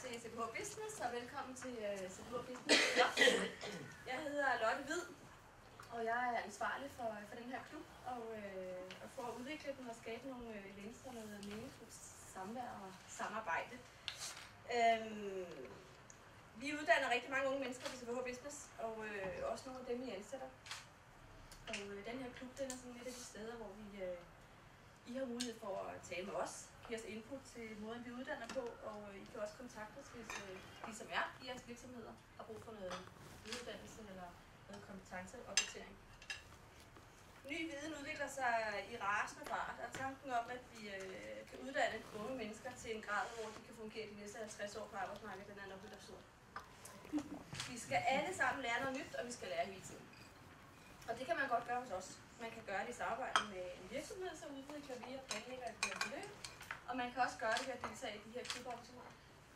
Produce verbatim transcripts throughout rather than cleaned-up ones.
til C P H Business, og velkommen til uh, C P H Business. Jeg hedder Lotte Hvid, og jeg er ansvarlig for, for den her klub, og, øh, og for at udvikle den og skabe nogle øh, events og noget meningsfuldt samvær og samarbejde. Øhm, vi uddanner rigtig mange unge mennesker på C P H Business, og øh, også nogle af dem, I ansætter. Og øh, den her klub, den er sådan et af de steder, hvor vi, øh, I har mulighed for at tale med os, give os input til måden, vi uddanner på, og øh, I kan også kontakte os, hvis øh, de som er i jeres virksomheder har brug for noget uddannelse eller noget kompetenceopdatering. Ny viden udvikler sig i rasende fart, og tanken om, at vi øh, kan uddanne unge mennesker til en grad, hvor de kan fungere de næste halvtreds år på arbejdsmarkedet, den er nok lidt absurd. Vi skal alle sammen lære noget nyt, og vi skal lære hele tiden. Og det kan man godt gøre hos os. Man kan gøre det i samarbejde med en virksomhed, så udvikler vi og planlægger et forløb. Og man kan også gøre det ved at deltage i de her kluborganisationer.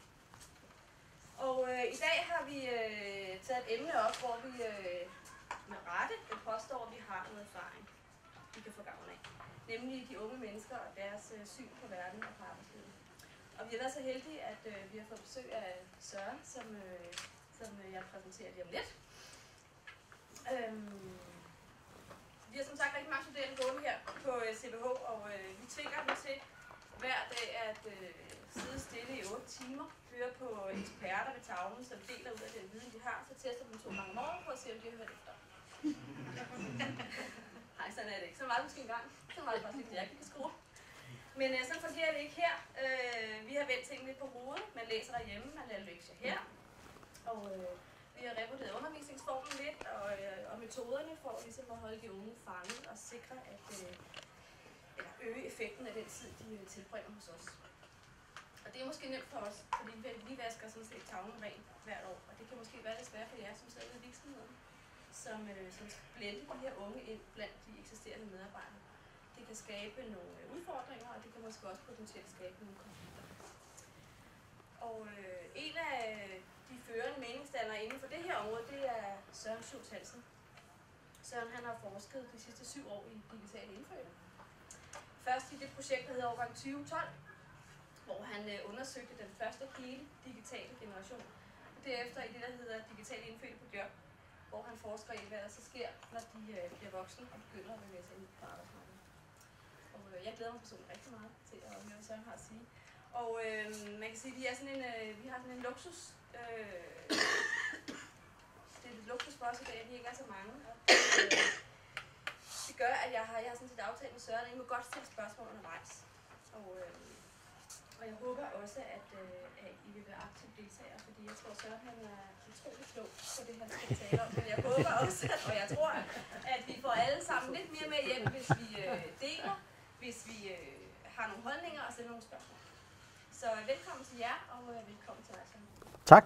Og øh, i dag har vi øh, taget et emne op, hvor vi øh, med rette påstår, at vi har noget erfaring, vi kan få gavn af. Nemlig de unge mennesker og deres øh, syn på verden og på arbejdslivet. Og vi har været så heldige, at øh, vi har fået besøg af Søren, som, øh, som øh, jeg præsenterer lige om lidt. Øhm, vi har som sagt rigtig mange studerende gående her på øh, C P H, og øh, vi tvinger dem til hver dag at øh, sidde stille i otte timer, høre på eksperter ved tavlen, som deler ud af den viden, de har, så tester dem to gange om året på at se, om de har hørt efter. Nej, sådan er det ikke. Så var det måske engang. Så var det faktisk ikke det, jeg kan skrue. Men øh, sådan fungerer det ikke her. Øh, vi har vendt tingene lidt på hovedet. Man læser derhjemme, man laver lektier her. Og øh, vi har revurderet undervisningsformen lidt, og, øh, og metoderne for ligesom at holde de unge fanget og sikre, at øh, eller øge effekten af den tid, de øh, tilbringer hos os. Og det er måske nemt for os, fordi vi vasker sådan set tavlen ren hvert år. Og det kan måske være lidt svært for jer, som sidder i virksomheden, som, øh, som skal blende de her unge ind blandt de eksisterende medarbejdere. Det kan skabe nogle øh, udfordringer, og det kan måske også potentielt skabe nogle konflikter. Og øh, en af de førende meningsdannere inden for det her område, det er Søren Schultz Hansen. Søren han har forsket de sidste syv år i digitale indfødte. Først i det projekt, der hedder Årgang tyve tolv, hvor han øh, undersøgte den første hele digitale generation. Og derefter i det, der hedder digitale indfødte på job, hvor han forsker i, hvad der så sker, når de øh, bliver voksne og begynder at bevæge sig ud på arbejdsmarkedet. Og øh, jeg glæder mig personligt rigtig meget til at høre, hvad Søren har at sige. Og øh, man kan sige, at vi, er sådan en, øh, vi har sådan en luksus. Øh, det er et luksus for os i dag, at vi ikke er så mange. Og, øh, det gør, at jeg har, jeg har sådan set aftalt med Søren, at I må godt stille spørgsmål undervejs. Og, øh, og jeg håber også, at, øh, at I vil være aktive deltagere, fordi jeg tror, at Søren han er utrolig klog på det, han skal tale om. Men jeg håber også, og jeg tror, at vi får alle sammen lidt mere med hjem, hvis vi øh, deler, hvis vi øh, har nogle holdninger og stiller nogle spørgsmål. Så velkommen til jer, og øh, velkommen til dig, Søren. Tak.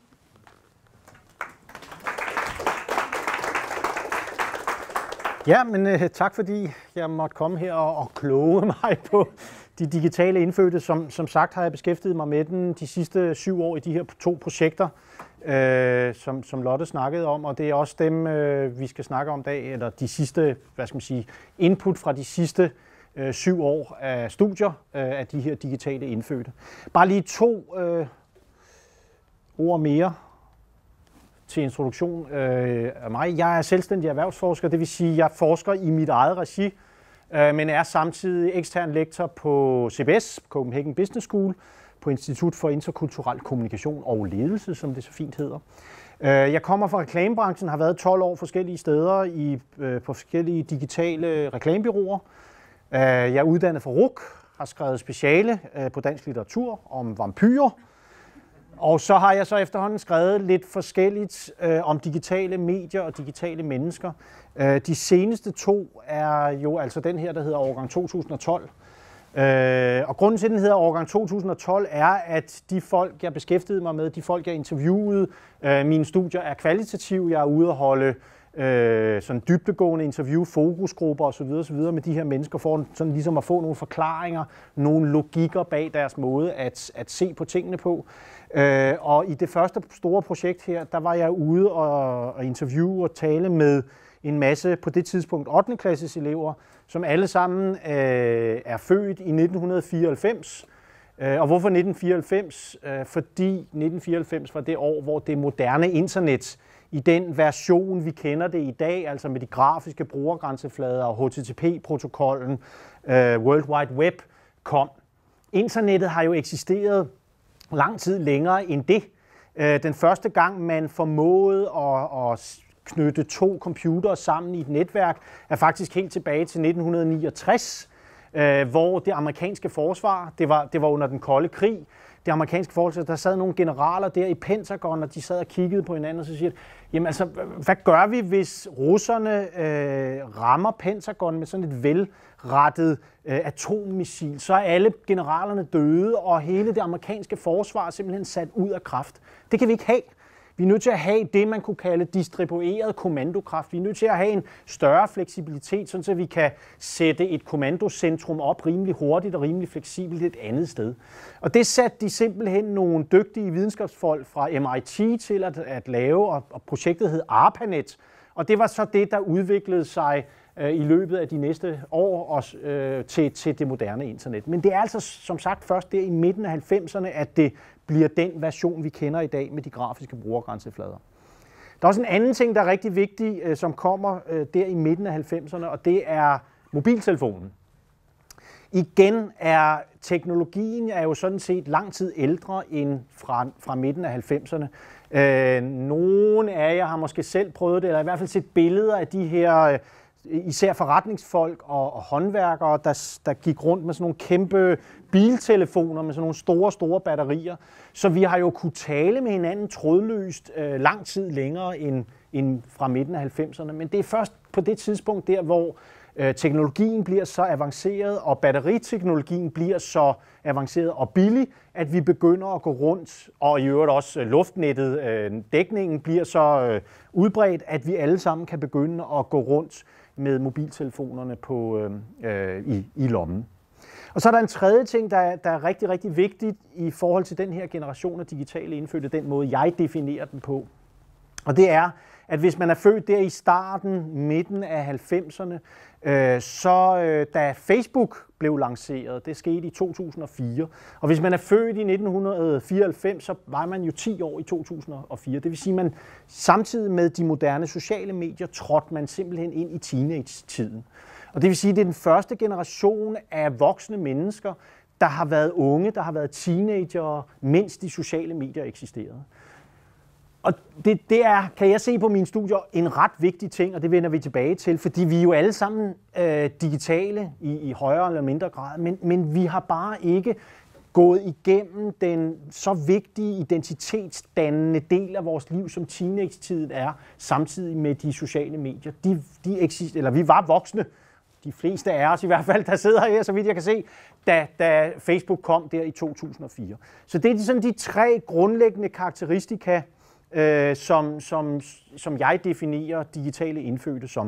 Ja, men øh, tak fordi jeg måtte komme her og, og kloge mig på de digitale indfødte. Som, som sagt har jeg beskæftiget mig med den de sidste syv år i de her to projekter, øh, som, som Lotte snakkede om, og det er også dem, øh, vi skal snakke om i dag, eller de sidste, hvad skal man sige, input fra de sidste øh, syv år af studier øh, af de her digitale indfødte. Bare lige to øh, ord mere til introduktion øh, af mig. Jeg er selvstændig erhvervsforsker, det vil sige, at jeg forsker i mit eget regi, øh, men er samtidig ekstern lektor på C B S, Copenhagen Business School, på Institut for Interkulturel Kommunikation og Ledelse, som det så fint hedder. Øh, jeg kommer fra reklamebranchen, har været tolv år forskellige steder i, øh, på forskellige digitale reklamebureauer. Øh, jeg er uddannet fra R U C, har skrevet speciale øh, på dansk litteratur om vampyrer. Og så har jeg så efterhånden skrevet lidt forskelligt øh, om digitale medier og digitale mennesker. Øh, de seneste to er jo altså den her, der hedder Årgang to tusind og tolv. Øh, og grunden til, at den hedder Årgang to tusind og tolv, er, at de folk, jeg beskæftigede mig med, de folk, jeg interviewede, øh, mine studier er kvalitative. Jeg er ude at holde øh, sådan dybdegående interview, fokusgrupper osv. osv. med de her mennesker, for sådan ligesom at få nogle forklaringer, nogle logikker bag deres måde at, at se på tingene på. Øh, og i det første store projekt her, der var jeg ude og, og interviewe og tale med en masse, på det tidspunkt ottende klasses elever, som alle sammen øh, er født i nitten fireoghalvfems, Og hvorfor nitten fireoghalvfems? Fordi nitten fireoghalvfems var det år, hvor det moderne internet i den version, vi kender det i dag, altså med de grafiske brugergrænseflader og H T T P-protokollen, World Wide Web, kom. Internettet har jo eksisteret lang tid længere end det. Den første gang, man formåede at, at knytte to computere sammen i et netværk, er faktisk helt tilbage til nitten niogtres, hvor det amerikanske forsvar, det var, det var under den kolde krig, det amerikanske forsvar, der sad nogle generaler der i Pentagon, og de sad og kiggede på hinanden, og så siger de, jamen altså, hvad gør vi, hvis russerne øh, rammer Pentagon med sådan et velrettet øh, atommissil? Så er alle generalerne døde, og hele det amerikanske forsvar er simpelthen sat ud af kraft. Det kan vi ikke have. Vi er nødt til at have det, man kunne kalde distribueret kommandokraft. Vi er nødt til at have en større fleksibilitet, sådan så vi kan sætte et kommandocentrum op rimelig hurtigt og rimelig fleksibelt et andet sted. Og det satte de simpelthen nogle dygtige videnskabsfolk fra M I T til at, at lave, og, og projektet hed ARPANET. Og det var så det, der udviklede sig øh, i løbet af de næste år og, øh, til, til det moderne internet. Men det er altså som sagt først der i midten af halvfemserne, at det bliver den version, vi kender i dag med de grafiske brugergrænseflader. Der er også en anden ting, der er rigtig vigtig, øh, som kommer øh, der i midten af halvfemserne, og det er mobiltelefonen. Igen er teknologien er jo sådan set lang tid ældre end fra, fra midten af halvfemserne. Øh, nogle af jer har måske selv prøvet det, eller i hvert fald set billeder af de her, øh, især forretningsfolk og, og håndværkere, der, der gik rundt med sådan nogle kæmpe biltelefoner med sådan nogle store, store batterier. Så vi har jo kunnet tale med hinanden trådløst øh, lang tid længere end, end fra midten af halvfemserne. Men det er først på det tidspunkt der, hvor øh, teknologien bliver så avanceret, og batteriteknologien bliver så avanceret og billig, at vi begynder at gå rundt, og i øvrigt også luftnettet, øh, dækningen bliver så øh, udbredt, at vi alle sammen kan begynde at gå rundt med mobiltelefonerne på, øh, i, i lommen. Og så er der en tredje ting, der er, der er rigtig, rigtig vigtigt i forhold til den her generation af digitale indfødte, den måde, jeg definerer den på. Og det er, at hvis man er født der i starten, midten af halvfemserne, øh, så øh, da Facebook blev lanceret, det skete i to tusind og fire, og hvis man er født i nitten fireoghalvfems, så var man jo ti år i to tusind og fire. Det vil sige, at man samtidig med de moderne sociale medier trådte man simpelthen ind i teenage-tiden. Og det vil sige, at det er den første generation af voksne mennesker, der har været unge, der har været teenagere, mens de sociale medier eksisterede. Og det, det er, kan jeg se på mine studier, en ret vigtig ting, og det vender vi tilbage til, fordi vi er jo alle sammen øh, digitale i, i højere eller mindre grad, men, men vi har bare ikke gået igennem den så vigtige identitetsdannende del af vores liv, som teenage-tiden er, samtidig med de sociale medier. De, de eksister, eller vi var voksne, de fleste af os i hvert fald, der sidder her, så vidt jeg kan se, da, da Facebook kom der i to tusind og fire. Så det er sådan de tre grundlæggende karakteristika, øh, som, som, som jeg definerer digitale indfødte som.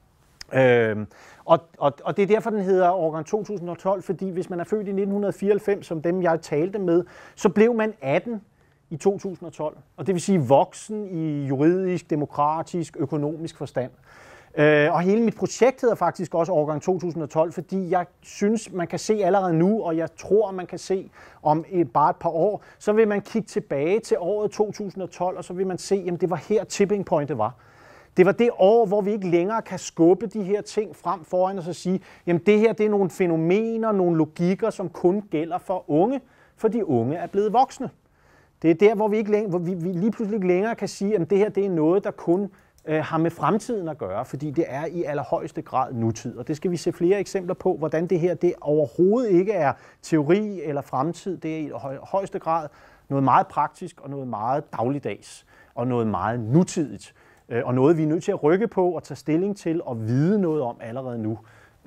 Øh, og, og, og det er derfor, den hedder årgang to tusind og tolv, fordi hvis man er født i nitten fireoghalvfems, som dem jeg talte med, så blev man atten i to tusind og tolv. Og det vil sige voksen i juridisk, demokratisk, økonomisk forstand. Og hele mit projekt hedder faktisk også årgang to tusind og tolv, fordi jeg synes, man kan se allerede nu, og jeg tror, man kan se om et, bare et par år, så vil man kigge tilbage til året to tusind og tolv, og så vil man se, at det var her tipping pointet var. Det var det år, hvor vi ikke længere kan skubbe de her ting frem foran os og sige, jamen det her det er nogle fænomener, nogle logikker, som kun gælder for unge, for de unge er blevet voksne. Det er der, hvor vi, ikke længere, hvor vi, vi lige pludselig ikke længere kan sige, at det her det er noget, der kun har med fremtiden at gøre, fordi det er i allerhøjeste grad nutid. Og det skal vi se flere eksempler på, hvordan det her det overhovedet ikke er teori eller fremtid. Det er i højeste grad noget meget praktisk og noget meget dagligdags og noget meget nutidigt. Og noget, vi er nødt til at rykke på og tage stilling til og vide noget om allerede nu.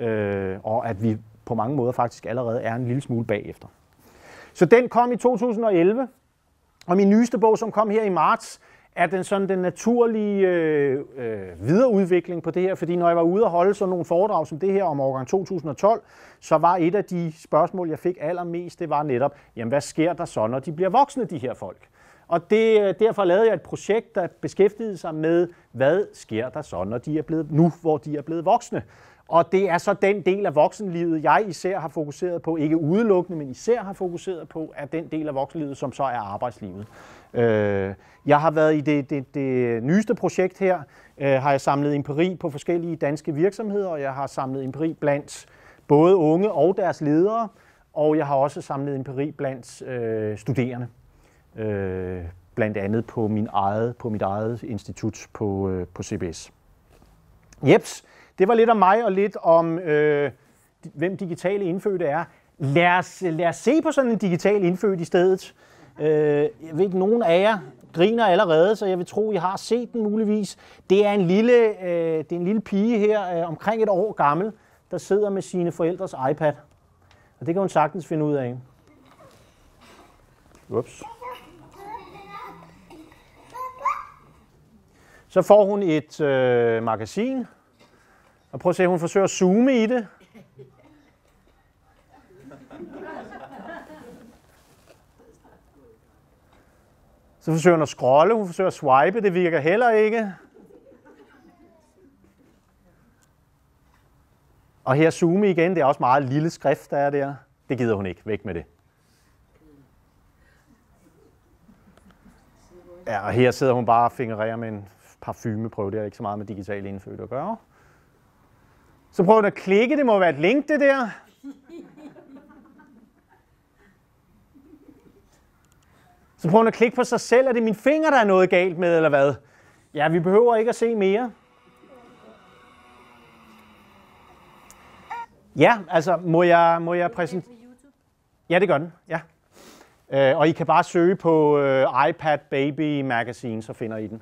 Og at vi på mange måder faktisk allerede er en lille smule bagefter. Så den kom i to tusind og elleve, og min nyeste bog, som kom her i marts, er den sådan den naturlige øh, øh, videreudvikling på det her, fordi når jeg var ude og holde sådan nogle foredrag som det her om årgang to tusind og tolv, så var et af de spørgsmål, jeg fik allermest, det var netop, jamen hvad sker der så, når de bliver voksne, de her folk? Og det, derfor lavede jeg et projekt, der beskæftigede sig med, hvad sker der så, når de er blevet, nu hvor de er blevet voksne? Og det er så den del af voksenlivet, jeg især har fokuseret på, ikke udelukkende, men især har fokuseret på, er den del af voksenlivet, som så er arbejdslivet. Øh, jeg har været i det, det, det nyeste projekt her, øh, har jeg samlet empiri på forskellige danske virksomheder, og jeg har samlet empiri blandt både unge og deres ledere, og jeg har også samlet empiri blandt øh, studerende, øh, blandt andet på, min eget, på mit eget institut på, øh, på C B S. Jeps, det var lidt om mig og lidt om, øh, hvem digitale indfødte er. Lad os, lad os se på sådan en digital indfødt i stedet. Øh, jeg ved ikke, nogen af jer griner allerede, så jeg vil tro, I har set den muligvis. Det er en lille, øh, det er en lille pige her, øh, omkring et år gammel, der sidder med sine forældres iPad. Og det kan hun sagtens finde ud af. Ups. Så får hun et øh, magasin, og prøv at se, hun forsøger at zoome i det. Så forsøger hun at scrolle, hun forsøger at swipe, det virker heller ikke. Og her zoome igen, det er også meget lille skrift, der er der. Det gider hun ikke, væk med det. Ja, og her sidder hun bare og fingererer med en parfumeprøve, det er ikke så meget med digitale indfødte at gøre. Så prøver hun at klikke, det må være et link det der. Så prøver hun at klikke på sig selv, er det min finger, der er noget galt med, eller hvad? Ja, vi behøver ikke at se mere. Ja, altså, må jeg, må jeg præsentere? Ja, det gør den, ja. Øh, og I kan bare søge på øh, iPad Baby Magazine, så finder I den.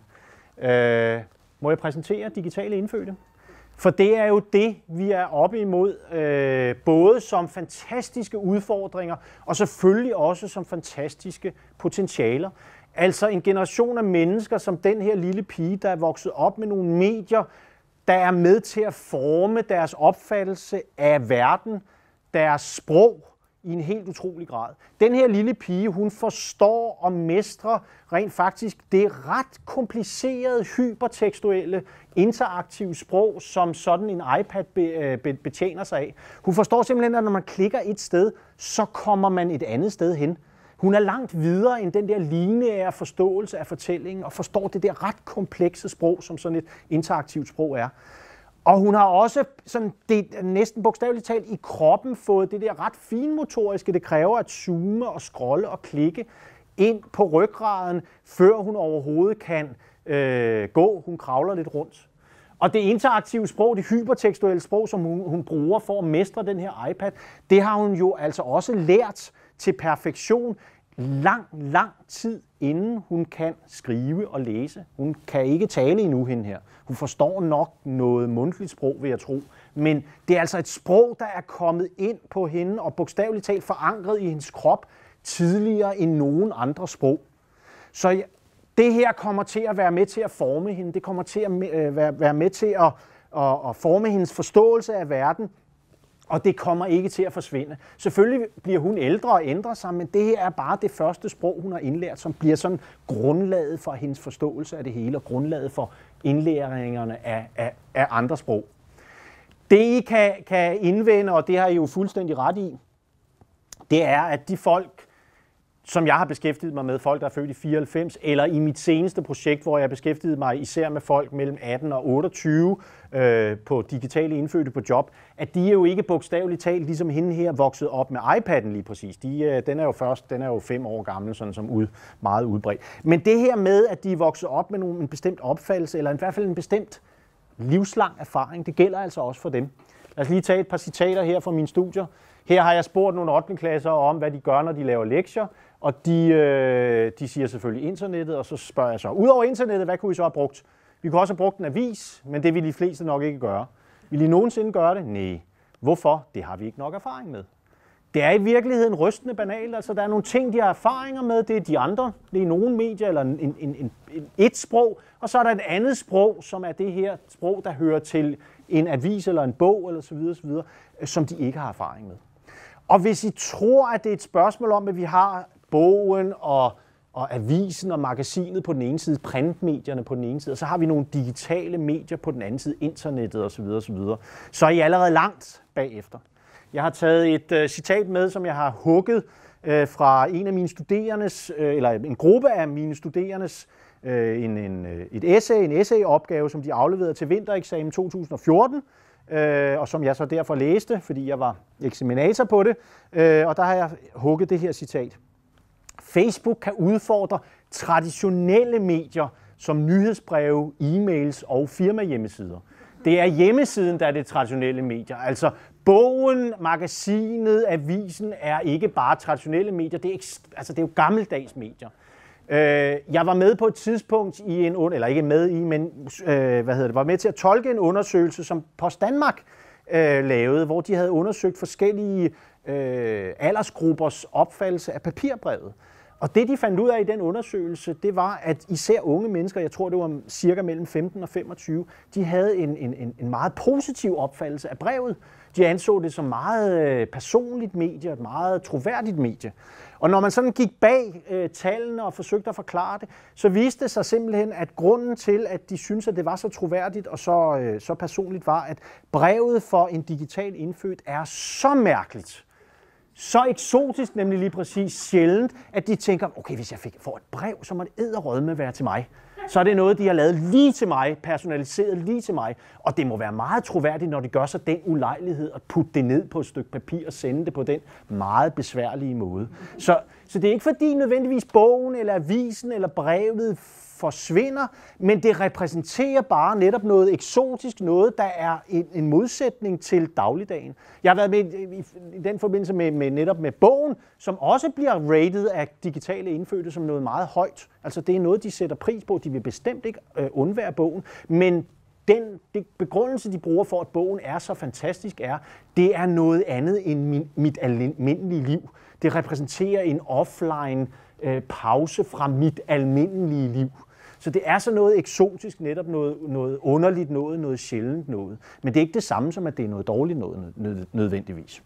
Øh, må jeg præsentere digitale indfødte? For det er jo det, vi er oppe imod, øh, både som fantastiske udfordringer, og selvfølgelig også som fantastiske potentialer. Altså en generation af mennesker, som den her lille pige, der er vokset op med nogle medier, der er med til at forme deres opfattelse af verden, deres sprog, i en helt utrolig grad. Den her lille pige, hun forstår og mestrer rent faktisk det ret komplicerede, hypertekstuelle, interaktive sprog, som sådan en iPad betjener sig af. Hun forstår simpelthen, at når man klikker et sted, så kommer man et andet sted hen. Hun er langt videre end den der lineære forståelse af fortællingen, og forstår det der ret komplekse sprog, som sådan et interaktivt sprog er. Og hun har også sådan det, næsten bogstaveligt talt i kroppen fået det der ret finmotoriske, det kræver at zoome og scrolle og klikke ind på ryggraden, før hun overhovedet kan øh, gå. Hun kravler lidt rundt. Og det interaktive sprog, det hypertekstuelle sprog, som hun, hun bruger for at mestre den her iPad, det har hun jo altså også lært til perfektion lang, lang tid, inden hun kan skrive og læse. Hun kan ikke tale endnu, hende her. Hun forstår nok noget mundtligt sprog, vil jeg tro. Men det er altså et sprog, der er kommet ind på hende og bogstaveligt talt forankret i hendes krop tidligere end nogen andre sprog. Så det her kommer til at være med til at forme hende. Det kommer til at være med til at, at forme hendes forståelse af verden. Og det kommer ikke til at forsvinde. Selvfølgelig bliver hun ældre og ændrer sig, men det her er bare det første sprog, hun har indlært, som bliver sådan grundlaget for hendes forståelse af det hele, og grundlaget for indlæringerne af, af, af andre sprog. Det I kan, kan indvende, og det har I jo fuldstændig ret i, det er, at de folk, som jeg har beskæftiget mig med, folk der er født i fireoghalvfems, eller i mit seneste projekt, hvor jeg beskæftigede mig især med folk mellem atten og otteogtyve øh, på digitale indfødte på job, at de er jo ikke bogstaveligt talt, ligesom hende her, vokset op med iPad'en lige præcis. De, øh, den er jo først, den er jo fem år gammel, sådan som ud, meget udbredt. Men det her med, at de er vokset op med nogle, en bestemt opfattelse, eller i hvert fald en bestemt livslang erfaring, det gælder altså også for dem. Lad os lige tage et par citater her fra mine studier. Her har jeg spurgt nogle ottende klasser om, hvad de gør, når de laver lektier. Og de, øh, de siger selvfølgelig internettet, og så spørger jeg så, udover internettet, hvad kunne I så have brugt? Vi kunne også have brugt en avis, men det vil de fleste nok ikke gøre. Vil I nogensinde gøre det? Nej. Hvorfor? Det har vi ikke nok erfaring med. Det er i virkeligheden rystende banalt. Altså, der er nogle ting, de har erfaringer med, det er de andre. Det er nogle medier eller en, en, en, en, et sprog, og så er der et andet sprog, som er det her sprog, der hører til en avis eller en bog, eller så videre, så videre, som de ikke har erfaring med. Og hvis I tror, at det er et spørgsmål om, at vi har bogen og, og avisen og magasinet på den ene side, printmedierne på den ene side, og så har vi nogle digitale medier på den anden side, internettet osv. osv. Så er I allerede langt bagefter. Jeg har taget et øh, citat med, som jeg har hugget øh, fra en af mine studerendes, øh, eller en gruppe af mine studerendes, øh, en, en, et essay, en essayopgave, som de afleverede til vintereksamen to tusind og fjorten, øh, og som jeg så derfor læste, fordi jeg var eksaminator på det, øh, og der har jeg hugget det her citat. Facebook kan udfordre traditionelle medier som nyhedsbreve, e-mails og firmahjemmesider. Det er hjemmesiden, der er det traditionelle medier. Altså bogen, magasinet, avisen er ikke bare traditionelle medier, det er, ikke, altså, det er jo gammeldags medier. Jeg var med på et tidspunkt i en, eller ikke med i, men hvad hedder det, var med til at tolke en undersøgelse, som Post Danmark lavede, hvor de havde undersøgt forskellige øh, aldersgruppers opfattelse af papirbrevet. Og det, de fandt ud af i den undersøgelse, det var, at især unge mennesker, jeg tror, det var cirka mellem femten og femogtyve, de havde en, en, en meget positiv opfattelse af brevet. De anså det som meget personligt medie, et meget troværdigt medie. Og når man sådan gik bag øh, tallene og forsøgte at forklare det, så viste det sig simpelthen, at grunden til, at de syntes, at det var så troværdigt og så, øh, så personligt, var, at brevet for en digital indfødt er så mærkeligt, så eksotisk, nemlig lige præcis sjældent, at de tænker, okay, hvis jeg fik, får et brev, så må det edderrødme være til mig. Så er det noget, de har lavet lige til mig, personaliseret lige til mig. Og det må være meget troværdigt, når de gør sig den ulejlighed at putte det ned på et stykke papir og sende det på den meget besværlige måde. Så, så det er ikke fordi nødvendigvis bogen eller avisen eller brevet forsvinder, men det repræsenterer bare netop noget eksotisk, noget, der er en, en modsætning til dagligdagen. Jeg har været med i, i den forbindelse med, med netop med bogen, som også bliver rated af digitale indfødte som noget meget højt. Altså det er noget, de sætter pris på. De vil bestemt ikke øh, undvære bogen, men den det begrundelse, de bruger for, at bogen er så fantastisk, er, det er noget andet end min, mit almindelige liv. Det repræsenterer en offline øh, pause fra mit almindelige liv. Så det er så noget eksotisk, netop noget, noget underligt noget, noget sjældent noget. Men det er ikke det samme som, at det er noget dårligt noget nødvendigvis.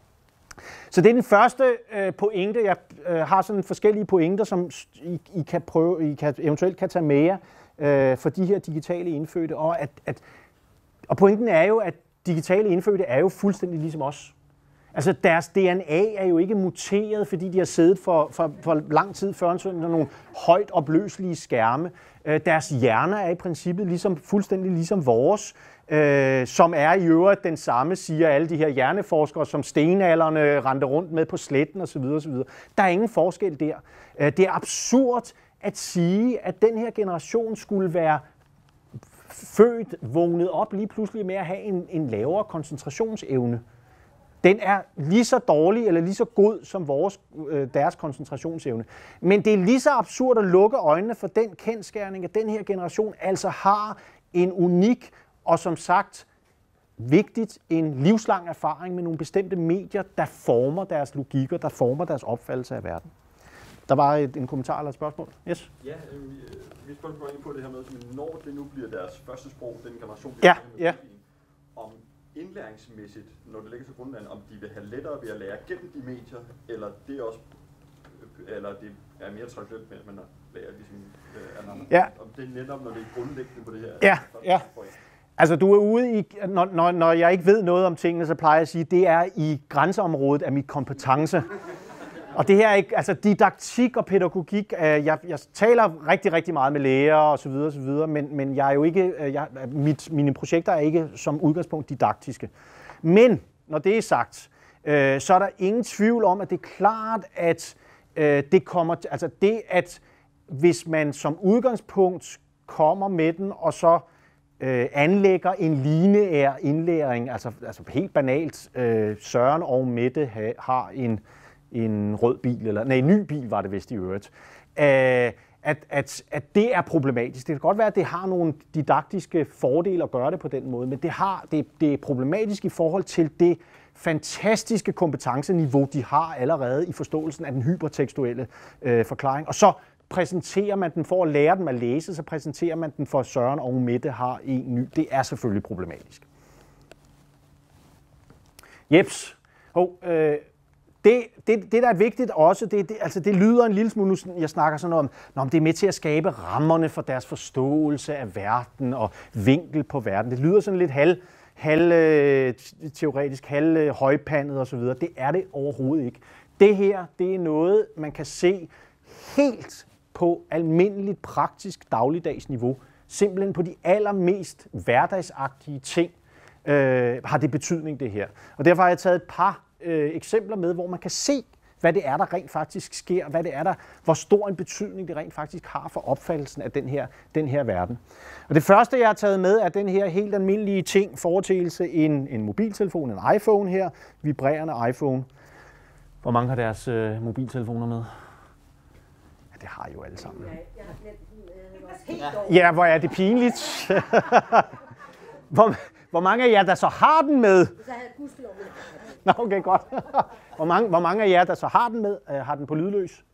Så det er den første øh, pointe. Jeg øh, har sådan forskellige pointer, som I, I, kan prøve, I kan, eventuelt kan tage med jer øh, for de her digitale indfødte. Og, at, at, og pointen er jo, at digitale indfødte er jo fuldstændig ligesom os. Altså deres D N A er jo ikke muteret, fordi de har siddet for, for, for lang tid før sådan nogle højt opløselige skærme. Deres hjerner er i princippet ligesom, fuldstændig ligesom vores, øh, som er i øvrigt den samme, siger alle de her hjerneforskere, som stenalderne rendte rundt med på sletten osv. osv. Der er ingen forskel der. Det er absurd at sige, at den her generation skulle være født, vågnet op lige pludselig med at have en, en lavere koncentrationsevne. Den er lige så dårlig eller lige så god som vores, øh, deres koncentrationsevne. Men det er lige så absurd at lukke øjnene for den kendsgerning, at den her generation altså har en unik og som sagt vigtigt en livslang erfaring med nogle bestemte medier, der former deres logikker, der former deres opfattelse af verden. Der var et, en kommentar eller et spørgsmål. Yes? Ja, øh, mit spørgsmål går ind på det her med, at når det nu bliver deres første sprog, den generation, ja, ja. om indlæringsmæssigt, når det ligger til grundlagen, om de vil have lettere ved at lære gennem de medier, eller det er også, eller det er mere traditionelt med, at man lærer ligesom øh, andre. Ja. Om det er netop, når det er grundlæggende på det her. Ja, ja. Altså du er ude i, når, når, når jeg ikke ved noget om tingene, så plejer jeg at sige, at det er i grænseområdet af mit kompetence. Og det her er ikke, altså didaktik og pædagogik, øh, jeg, jeg taler rigtig, rigtig meget med lærere og så videre, og så videre, men, men jeg er jo ikke, jeg, mit, mine projekter er ikke som udgangspunkt didaktiske. Men når det er sagt, øh, så er der ingen tvivl om, at det er klart, at øh, det kommer, altså det, at hvis man som udgangspunkt kommer med den, og så øh, anlægger en lineær indlæring, altså, altså helt banalt, øh, Søren og Mette ha, har en en rød bil, eller nej, en ny bil var det vist i øvrigt, at, at, at det er problematisk. Det kan godt være, at det har nogle didaktiske fordele at gøre det på den måde, men det, har, det, det er problematisk i forhold til det fantastiske kompetenceniveau, de har allerede i forståelsen af den hypertekstuelle øh, forklaring. Og så præsenterer man den for at lære dem at læse, så præsenterer man den for, at Søren og Mette har en ny. Det er selvfølgelig problematisk. Jeps. Oh, øh, det, det, det, der er vigtigt også, det, det, altså det lyder en lille smule, nu jeg snakker sådan om, om det er med til at skabe rammerne for deres forståelse af verden og vinkel på verden. Det lyder sådan lidt halv, halv øh, teoretisk, halv øh, højpandet osv. Det er det overhovedet ikke. Det her, det er noget, man kan se helt på almindeligt, praktisk, dagligdags niveau. Simpelthen på de allermest hverdagsagtige ting øh, har det betydning, det her. Og derfor har jeg taget et par øh, eksempler med, hvor man kan se, hvad det er, der rent faktisk sker, hvad det er, der, hvor stor en betydning det rent faktisk har for opfattelsen af den her, den her verden. Og det første, jeg har taget med, er den her helt almindelige ting, foretagelse, en, en mobiltelefon, en iPhone her, vibrerende iPhone. Hvor mange har deres øh, mobiltelefoner med? Ja, det har I jo alle sammen. Ja, hvor er det pinligt. hvor, hvor mange af jer, der så har den med? Nå, okay, godt. Hvor mange, hvor mange af jer, der så har den med, øh, har den på lydløs?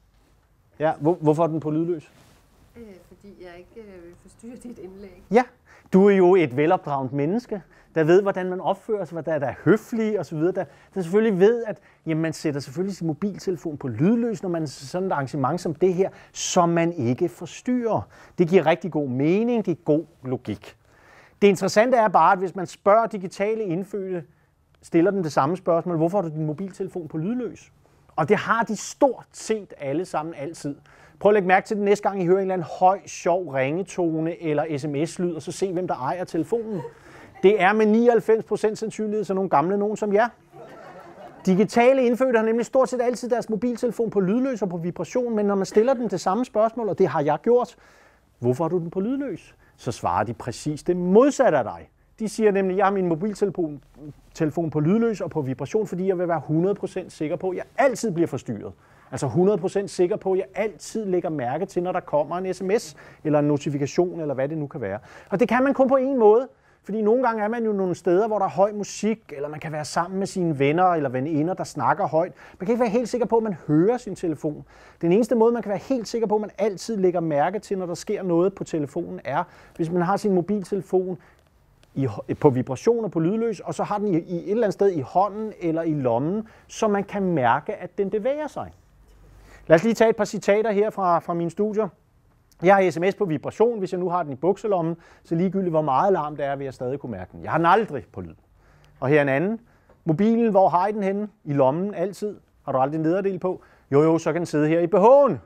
Ja, hvor, hvorfor er den på lydløs? Øh, fordi jeg ikke øh, vil forstyrre dit indlæg. Ja, du er jo et velopdraget menneske, der ved, hvordan man opfører sig, hvordan der er høflig osv. Der, der selvfølgelig ved, at jamen, man sætter selvfølgelig sin mobiltelefon på lydløs, når man er sådan et arrangement som det her, som man ikke forstyrrer. Det giver rigtig god mening, det er god logik. Det interessante er bare, at hvis man spørger digitale indfødte, stiller dem det samme spørgsmål, hvorfor har du din mobiltelefon på lydløs? Og det har de stort set alle sammen altid. Prøv at lægge mærke til det næste gang, I hører en eller anden høj, sjov ringetone eller sms-lyd, og så se, hvem der ejer telefonen. Det er med nioghalvfems procent sandsynlighed sådan nogle gamle nogen som jer. Digitale indfødte har nemlig stort set altid deres mobiltelefon på lydløs og på vibration, men når man stiller dem det samme spørgsmål, og det har jeg gjort, hvorfor har du den på lydløs? Så svarer de præcis det modsatte af dig. De siger nemlig, at jeg har min mobiltelefon telefon på lydløs og på vibration, fordi jeg vil være hundrede procent sikker på, at jeg altid bliver forstyrret. Altså hundrede procent sikker på, at jeg altid lægger mærke til, når der kommer en sms eller en notifikation, eller hvad det nu kan være. Og det kan man kun på en måde, fordi nogle gange er man jo nogle steder, hvor der er høj musik, eller man kan være sammen med sine venner eller veninder, der snakker højt. Man kan ikke være helt sikker på, at man hører sin telefon. Den eneste måde, man kan være helt sikker på, at man altid lægger mærke til, når der sker noget på telefonen, er, hvis man har sin mobiltelefon I, på vibration og på lydløs, og så har den i, i et eller andet sted i hånden eller i lommen, så man kan mærke, at den bevæger sig. Lad os lige tage et par citater her fra, fra mine studier. Jeg har sms på vibration, hvis jeg nu har den i bukselommen, så ligegyldigt hvor meget larm det er, vil jeg stadig kunne mærke den. Jeg har den aldrig på lyd. Og her en anden. Mobilen, hvor har I den henne? I lommen, altid. Har du aldrig en nederdel på? Jo jo, så kan den sidde her i B H'en.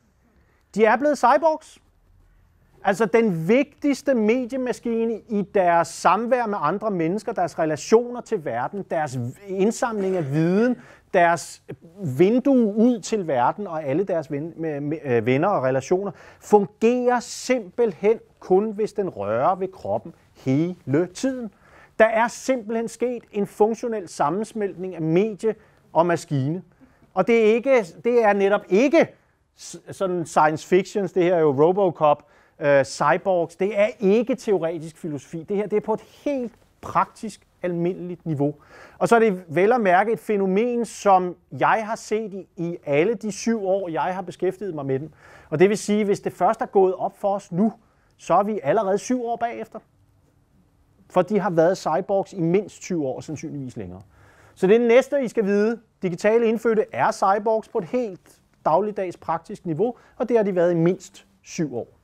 De er blevet cyborgs. Altså den vigtigste mediemaskine i deres samvær med andre mennesker, deres relationer til verden, deres indsamling af viden, deres vindue ud til verden og alle deres venner og relationer, fungerer simpelthen kun, hvis den rører ved kroppen hele tiden. Der er simpelthen sket en funktionel sammensmeltning af medie og maskine. Og det er, ikke, det er netop ikke sådan science fiction, det her er jo Robocop, Uh, cyborgs, det er ikke teoretisk filosofi. Det her det er på et helt praktisk, almindeligt niveau. Og så er det vel at mærke et fænomen, som jeg har set i, i alle de syv år, jeg har beskæftiget mig med den. Og det vil sige, hvis det først er gået op for os nu, så er vi allerede syv år bagefter. For de har været cyborgs i mindst tyve år, sandsynligvis længere. Så det er det næste, I skal vide. Digitale indfødte er cyborgs på et helt dagligdags praktisk niveau, og det har de været i mindst syv år.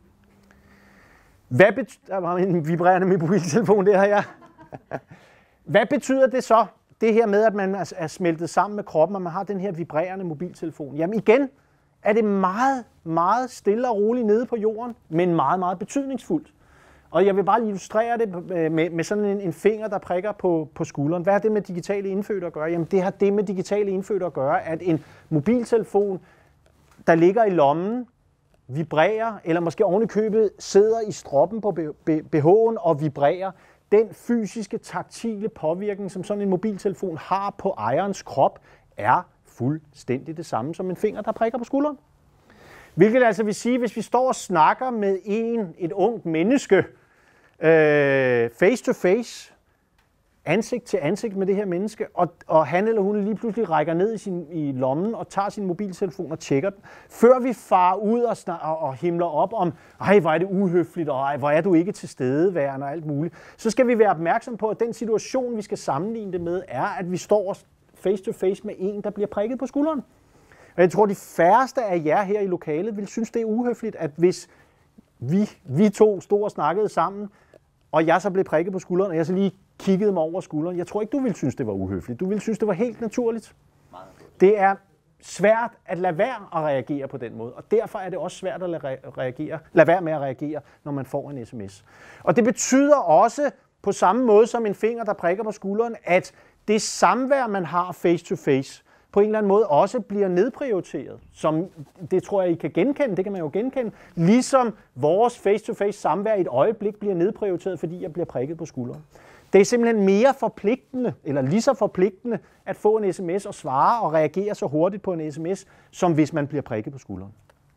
Hvad betyder, der var en vibrerende min mobiltelefon, det her, ja. Hvad betyder det så, det her med, at man er smeltet sammen med kroppen, og man har den her vibrerende mobiltelefon? Jamen igen er det meget, meget stille og roligt nede på jorden, men meget, meget betydningsfuldt. Og jeg vil bare illustrere det med, med sådan en, en finger, der prikker på, på skulderen. Hvad har det med digitale indfødte at gøre? Jamen det har det med digitale indfødte at gøre, at en mobiltelefon, der ligger i lommen, vibrerer, eller måske oven i købet sidder i stroppen på B H'en og vibrerer. Den fysiske, taktile påvirkning, som sådan en mobiltelefon har på ejerens krop, er fuldstændig det samme som en finger, der prikker på skulderen. Hvilket altså vil sige, hvis vi står og snakker med en, et ungt menneske, øh, face to face, ansigt til ansigt med det her menneske, og, og han eller hun lige pludselig rækker ned i, sin, i lommen og tager sin mobiltelefon og tjekker den, før vi farer ud og, snak, og, og himler op om, ej, hvor er det uhøfligt, og ej, hvor er du ikke til stedeværende og alt muligt, så skal vi være opmærksom på, at den situation, vi skal sammenligne det med, er, at vi står og face-to-face med en, der bliver prikket på skulderen. Og jeg tror, de færreste af jer her i lokalet vil synes, det er uhøfligt, at hvis vi, vi to stod og snakkede sammen, og jeg så blev prikket på skulderen, og jeg så lige kiggede mig over skulderen, jeg tror ikke, du ville synes, det var uhøfligt. Du ville synes, det var helt naturligt. Det er svært at lade være at reagere på den måde, og derfor er det også svært at lade, reagere, lade være med at reagere, når man får en sms. Og det betyder også, på samme måde som en finger, der prikker på skulderen, at det samvær, man har face-to-face, på en eller anden måde også bliver nedprioriteret. Som, det tror jeg, I kan genkende, det kan man jo genkende. Ligesom vores face-to-face samvær i et øjeblik bliver nedprioriteret, fordi jeg bliver prikket på skulderen. Det er simpelthen mere forpligtende, eller lige så forpligtende, at få en sms og svare og reagere så hurtigt på en sms, som hvis man bliver prikket på skulderen.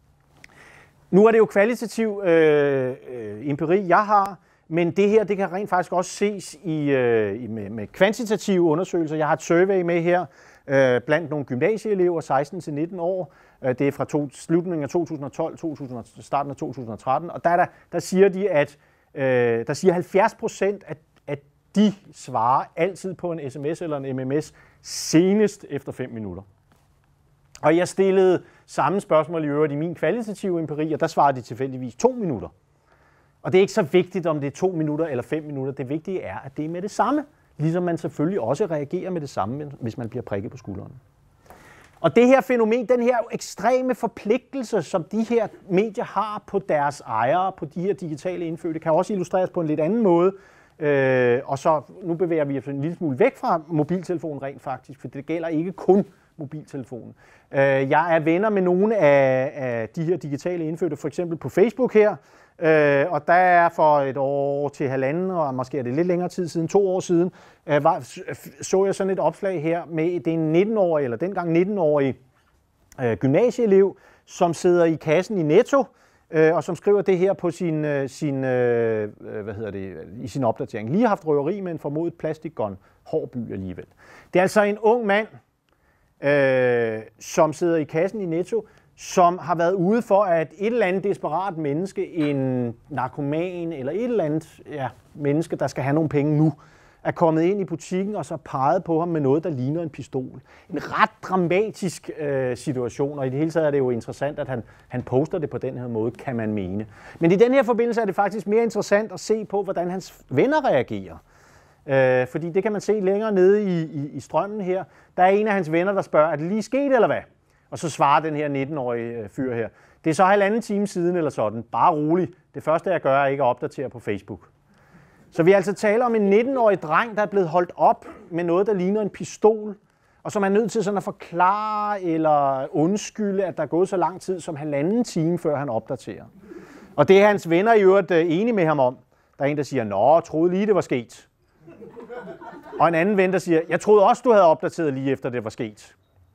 Nu er det jo kvalitativ øh, øh, empiri, jeg har, men det her, det kan rent faktisk også ses i, øh, med, med kvantitative undersøgelser. Jeg har et survey med her øh, blandt nogle gymnasieelever, seksten til nitten år. Øh, det er fra to, slutningen af to tusind og tolv, to tusind, starten af to tusind og tretten. Og der, der, der siger de, at øh, der siger halvfjerds procent, at, at de svarer altid på en sms eller en M M S senest efter fem minutter. Og jeg stillede samme spørgsmål i øvrigt i min kvalitative empiri, og der svarede de tilfældigvis to minutter. Og det er ikke så vigtigt, om det er to minutter eller fem minutter. Det vigtige er, at det er med det samme. Ligesom man selvfølgelig også reagerer med det samme, hvis man bliver prikket på skulderen. Og det her fænomen, den her ekstreme forpligtelse, som de her medier har på deres ejere, på de her digitale indfødte, kan også illustreres på en lidt anden måde. Øh, og så nu bevæger vi os en lille smule væk fra mobiltelefonen rent faktisk, for det gælder ikke kun mobiltelefonen. Øh, jeg er venner med nogle af, af de her digitale indfødte, for eksempel på Facebook her, øh, og der er for et år til halvanden, og måske er det lidt længere tid siden, to år siden, øh, var, så jeg sådan et opslag her med, det er en nitten-årig, eller dengang nitten-årig øh, gymnasieelev, som sidder i kassen i Netto, øh, og som skriver det her på sin, øh, sin, øh, hvad hedder det, i sin opdatering. Lige haft røveri med en formodet plastikgun, hård by alligevel. Det er altså en ung mand, Øh, som sidder i kassen i Netto, som har været ude for, at et eller andet desperat menneske, en narkoman eller et eller andet ja, menneske, der skal have nogle penge nu, er kommet ind i butikken og så peget på ham med noget, der ligner en pistol. En ret dramatisk øh, situation, og i det hele taget er det jo interessant, at han, han poster det på den her måde, kan man mene. Men i den her forbindelse er det faktisk mere interessant at se på, hvordan hans venner reagerer. Øh, fordi det kan man se længere nede i, i, i strømmen her. Der er en af hans venner, der spørger, er det lige sket eller hvad? Og så svarer den her nitten-årige fyr her. Det er så halvanden time siden eller sådan. Bare rolig. Det første jeg gør er ikke at opdatere på Facebook. Så vi altså taler om en nitten-årig dreng, der er blevet holdt op med noget, der ligner en pistol. Og som er nødt til sådan at forklare eller undskylde, at der er gået så lang tid som halvanden time, før han opdaterer. Og det er hans venner i øvrigt enige med ham om. Der er en, der siger, nå, troede lige det var sket. Og en anden ven, der siger, jeg troede også, du havde opdateret lige efter det var sket.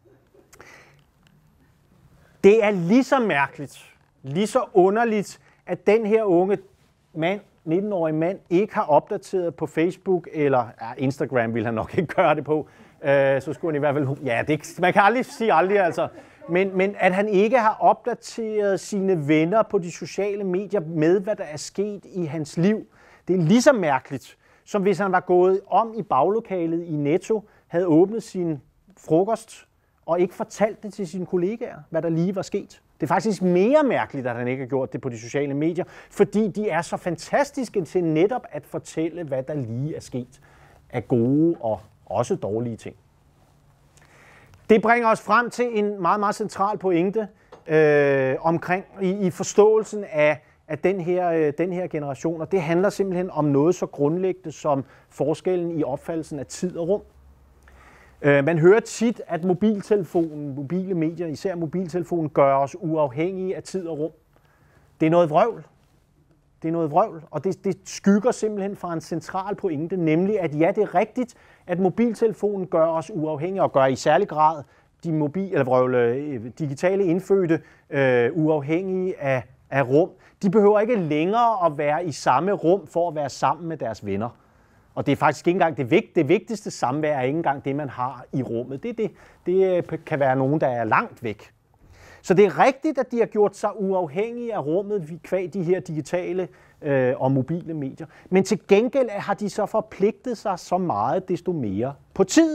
Det er lige så mærkeligt, lige så underligt, at den her unge mand, nitten-årig mand, ikke har opdateret på Facebook, eller ja, Instagram vil han nok ikke gøre det på. Uh, så skulle han i hvert fald, ja, det, man kan aldrig sige aldrig altså. Men, men at han ikke har opdateret sine venner på de sociale medier med, hvad der er sket i hans liv, det er lige så mærkeligt, som hvis han var gået om i baglokalet i Netto, havde åbnet sin frokost og ikke fortalt det til sine kollegaer, hvad der lige var sket. Det er faktisk mere mærkeligt, at han ikke har gjort det på de sociale medier, fordi de er så fantastiske til netop at fortælle, hvad der lige er sket af gode og også dårlige ting. Det bringer os frem til en meget, meget central pointe øh, omkring i, i forståelsen af af den her, den her generation, og det handler simpelthen om noget så grundlæggende som forskellen i opfattelsen af tid og rum. Øh, man hører tit, at mobiltelefonen, mobile medier, især mobiltelefonen, gør os uafhængige af tid og rum. Det er noget vrøvl. Det er noget vrøvl, og det, det skygger simpelthen fra en central pointe, nemlig at ja, det er rigtigt, at mobiltelefonen gør os uafhængige, og gør i særlig grad de mobil, eller vrøvle, digitale indfødte øh, uafhængige af, af rum. De behøver ikke længere at være i samme rum for at være sammen med deres venner. Og det er faktisk ikke engang det, vigt, det vigtigste samvær er ikke engang det, man har i rummet. Det, det, det kan være nogen, der er langt væk. Så det er rigtigt, at de har gjort sig uafhængige af rummet kvad de her digitale øh, og mobile medier. Men til gengæld har de så forpligtet sig så meget desto mere på tiden.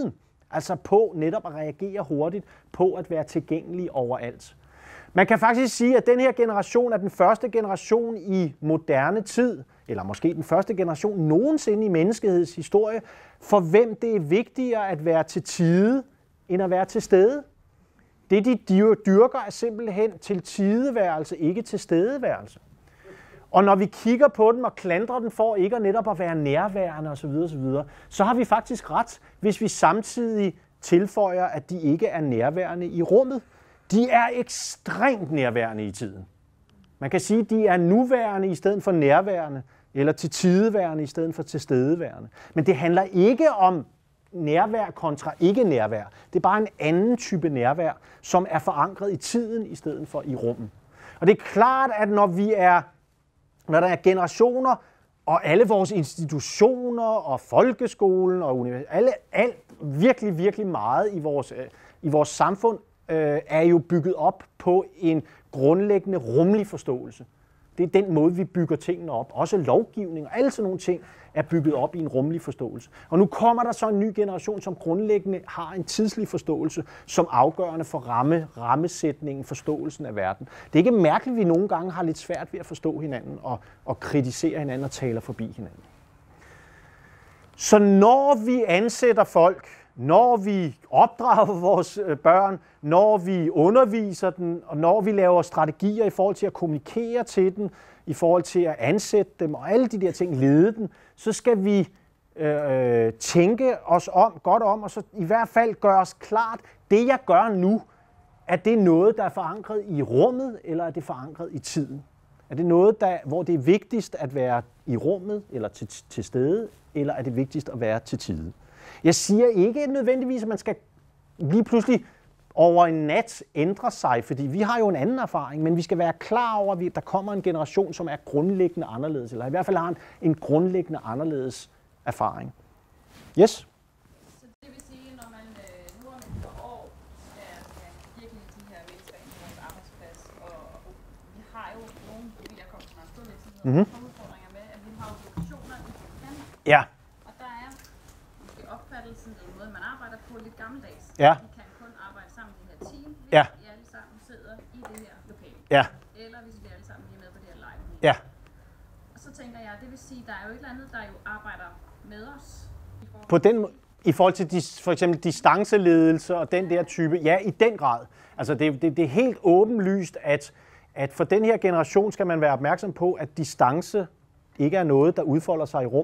Altså på netop at reagere hurtigt, på at være tilgængelig overalt. Man kan faktisk sige, at den her generation er den første generation i moderne tid, eller måske den første generation nogensinde i menneskehedens historie, for hvem det er vigtigere at være til tide, end at være til stede. Det, de dyrker, er simpelthen til tideværelse, ikke til stedeværelse. Og når vi kigger på dem og klandrer dem for ikke at netop at være nærværende osv., osv., så har vi faktisk ret, hvis vi samtidig tilføjer, at de ikke er nærværende i rummet. De er ekstremt nærværende i tiden. Man kan sige, at de er nuværende i stedet for nærværende, eller til tideværende i stedet for tilstedeværende. Men det handler ikke om nærvær kontra ikke nærvær. Det er bare en anden type nærvær, som er forankret i tiden i stedet for i rummet. Og det er klart, at når vi er, når der er generationer, og alle vores institutioner og folkeskolen og universitetet, alle, alt, virkelig, virkelig meget i vores, i vores samfund, øh, er jo bygget op på en grundlæggende rummelig forståelse. Det er den måde, vi bygger tingene op. Også lovgivning og alle sådan nogle ting er bygget op i en rummelig forståelse. Og nu kommer der så en ny generation, som grundlæggende har en tidslig forståelse, som afgørende for ramme, rammesætningen, forståelsen af verden. Det er ikke mærkeligt, at vi nogle gange har lidt svært ved at forstå hinanden og, og kritisere hinanden og taler forbi hinanden. Så når vi ansætter folk, når vi opdrager vores børn, når vi underviser dem, og når vi laver strategier i forhold til at kommunikere til dem, i forhold til at ansætte dem og alle de der ting, lede dem, så skal vi øh, tænke os om, godt om, og så i hvert fald gøre os klart, det jeg gør nu, er det noget, der er forankret i rummet, eller er det forankret i tiden? Er det noget, der, hvor det er vigtigst at være i rummet, eller til, til stede, eller er det vigtigst at være til tide? Jeg siger ikke nødvendigvis, at man skal lige pludselig over en nat ændre sig, fordi vi har jo en anden erfaring, men vi skal være klar over, at der kommer en generation, som er grundlæggende anderledes, eller i hvert fald har en, en grundlæggende anderledes erfaring. Yes? Så det vil sige, når man øh, nu om et par år skal have virkelig de her mennesker ind på vores arbejdsplads, og, og vi har jo nogle, vil jeg komme til meget stor virksomheder, mm-hmm. nogle udfordringer med, at vi har jo lokationer i Danmark. Ja. Og der er måske opfattelsen af en måde, man arbejder på lidt gammeldags. Ja. Vi kan kun arbejde sammen i det her team, hvis Ja. vi alle sammen sidder i det her lokale. Ja. Eller hvis vi alle sammen er med på det her live. Ja. Og så tænker jeg, det vil sige, der er jo et eller andet, der jo arbejder med os. På den måde, i forhold til dis, for eksempel distanceledelse og den der type, ja, i den grad. Altså det, det, det er helt åbenlyst, at, at for den her generation skal man være opmærksom på, at distance ikke er noget, der udfolder sig i rum.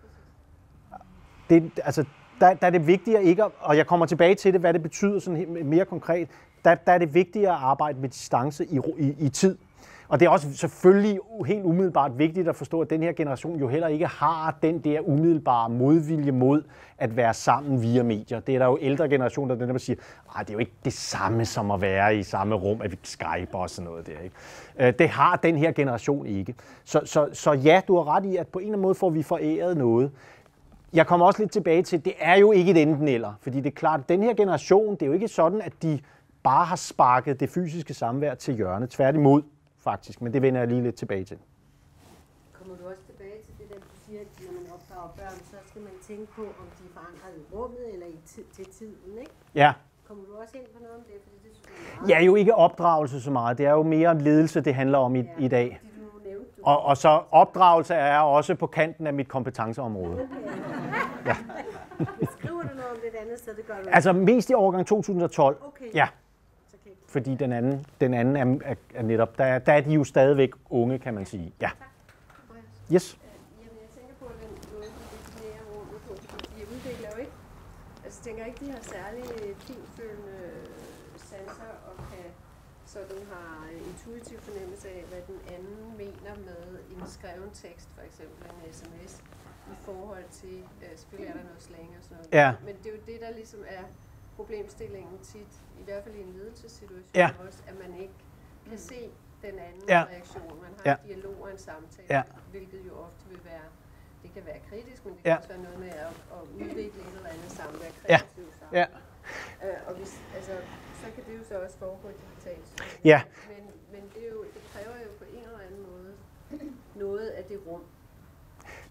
Det, altså, der, der er det vigtigere ikke, at, og jeg kommer tilbage til det, hvad det betyder sådan mere konkret, der, der er det vigtigere at arbejde med distance i, i, i tid. Og det er også selvfølgelig helt umiddelbart vigtigt at forstå, at den her generation jo heller ikke har den der umiddelbare modvilje mod at være sammen via medier. Det er der jo ældre generationer, der der siger, at det er jo ikke det samme som at være i samme rum, at vi skyper og sådan noget der. Ikke? Det har den her generation ikke. Så, så, så ja, du har ret i, at på en eller anden måde får vi foræret noget. Jeg kommer også lidt tilbage til, at det er jo ikke et enten eller. Fordi det er klart, at den her generation, det er jo ikke sådan, at de bare har sparket det fysiske samvær til hjørne. Tværtimod, faktisk. Men det vender jeg lige lidt tilbage til. Kommer du også tilbage til det, der du siger, at når man opdrager børn, så skal man tænke på, om de er forankret i rummet eller i tid, til tiden, ikke? Ja. Kommer du også ind på noget om det? Fordi det synes jeg er Ja, jo ikke opdragelse så meget. Det er jo mere ledelse, det handler om i, ja, i dag. Det, du nævnte, du. Og, og så opdragelse er også på kanten af mit kompetenceområde. Okay. Ja. Skriver du noget om det et andet sted? Det gør du Altså mest i årgang to tusind og tolv. Okay. Ja. Så kan jeg... Fordi den anden, den anden er, er, er netop, der, der er de jo stadigvæk unge, kan man sige. Ja. Yes. Jamen, jeg tænker på den måde, de definerer rummet på, fordi de udvikler jo ikke, altså jeg tænker ikke, de har særlig finfølende sanser og kan sådan har intuitiv fornemmelse af, hvad den anden mener med en skreven tekst, for eksempel en sms, i forhold til, øh, selvfølgelig er der noget slang og sådan noget, Ja. men det er jo det, der ligesom er problemstillingen tit, i hvert fald i en ledelsessituation Ja. også, at man ikke kan se den andens Ja. reaktion. Man har Ja. en dialog og en samtale, Ja. hvilket jo ofte vil være, det kan være kritisk, men det Ja. kan også være noget med at, at udvikle et eller andet samvær, Ja. kreativt samvær. Ja. Øh, og hvis, altså, så kan det jo så også foregå digitalt. Ja. Men, men det, er jo, det kræver jo på en eller anden måde noget af det rum.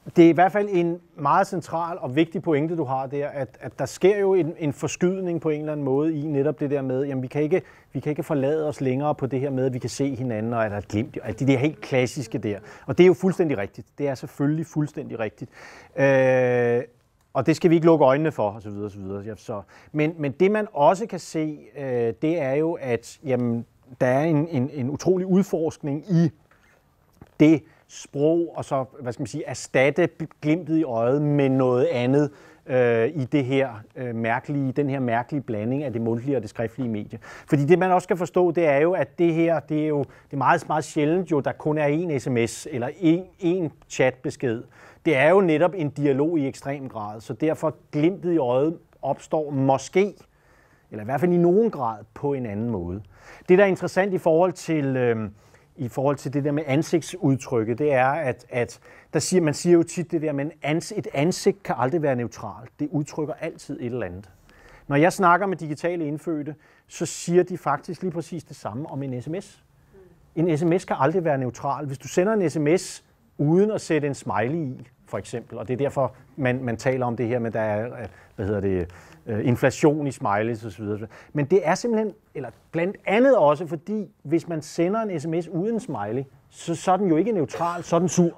det er i hvert fald en meget central og vigtig pointe, du har der, at, at der sker jo en, en forskydning på en eller anden måde i netop det der med, jamen vi kan ikke, vi kan ikke forlade os længere på det her med, at vi kan se hinanden, og at der er glimt, og det der helt klassiske der. Og det er jo fuldstændig rigtigt. Det er selvfølgelig fuldstændig rigtigt. Øh, og det skal vi ikke lukke øjnene for, osv. osv. Så, men, men det man også kan se, øh, det er jo, at jamen, der er en, en, en utrolig udforskning i det sprog, og så, hvad skal man sige, erstatte glimtet i øjet med noget andet øh, i det her øh, mærkelige, den her mærkelige blanding af det mundtlige og det skriftlige medie. Fordi det, man også skal forstå, det er jo, at det her, det er jo det er meget, meget sjældent jo, der kun er én sms eller én, én chatbesked. Det er jo netop en dialog i ekstrem grad, så derfor glimtet i øjet opstår måske, eller i hvert fald i nogen grad, på en anden måde. Det, der er interessant i forhold til... Øh, i forhold til det der med ansigtsudtrykket, det er, at, at der siger, man siger jo tit det der, men et ansigt kan aldrig være neutralt. Det udtrykker altid et eller andet. Når jeg snakker med digitale indfødte, så siger de faktisk lige præcis det samme om en sms. En sms kan aldrig være neutral. Hvis du sender en sms uden at sætte en smiley i, for eksempel, og det er derfor, man, man taler om det her med, der er, hvad hedder det, inflation i smileys osv. Men det er simpelthen, eller blandt andet også, fordi hvis man sender en sms uden smiley, så, så er den jo ikke neutral, så er den sur.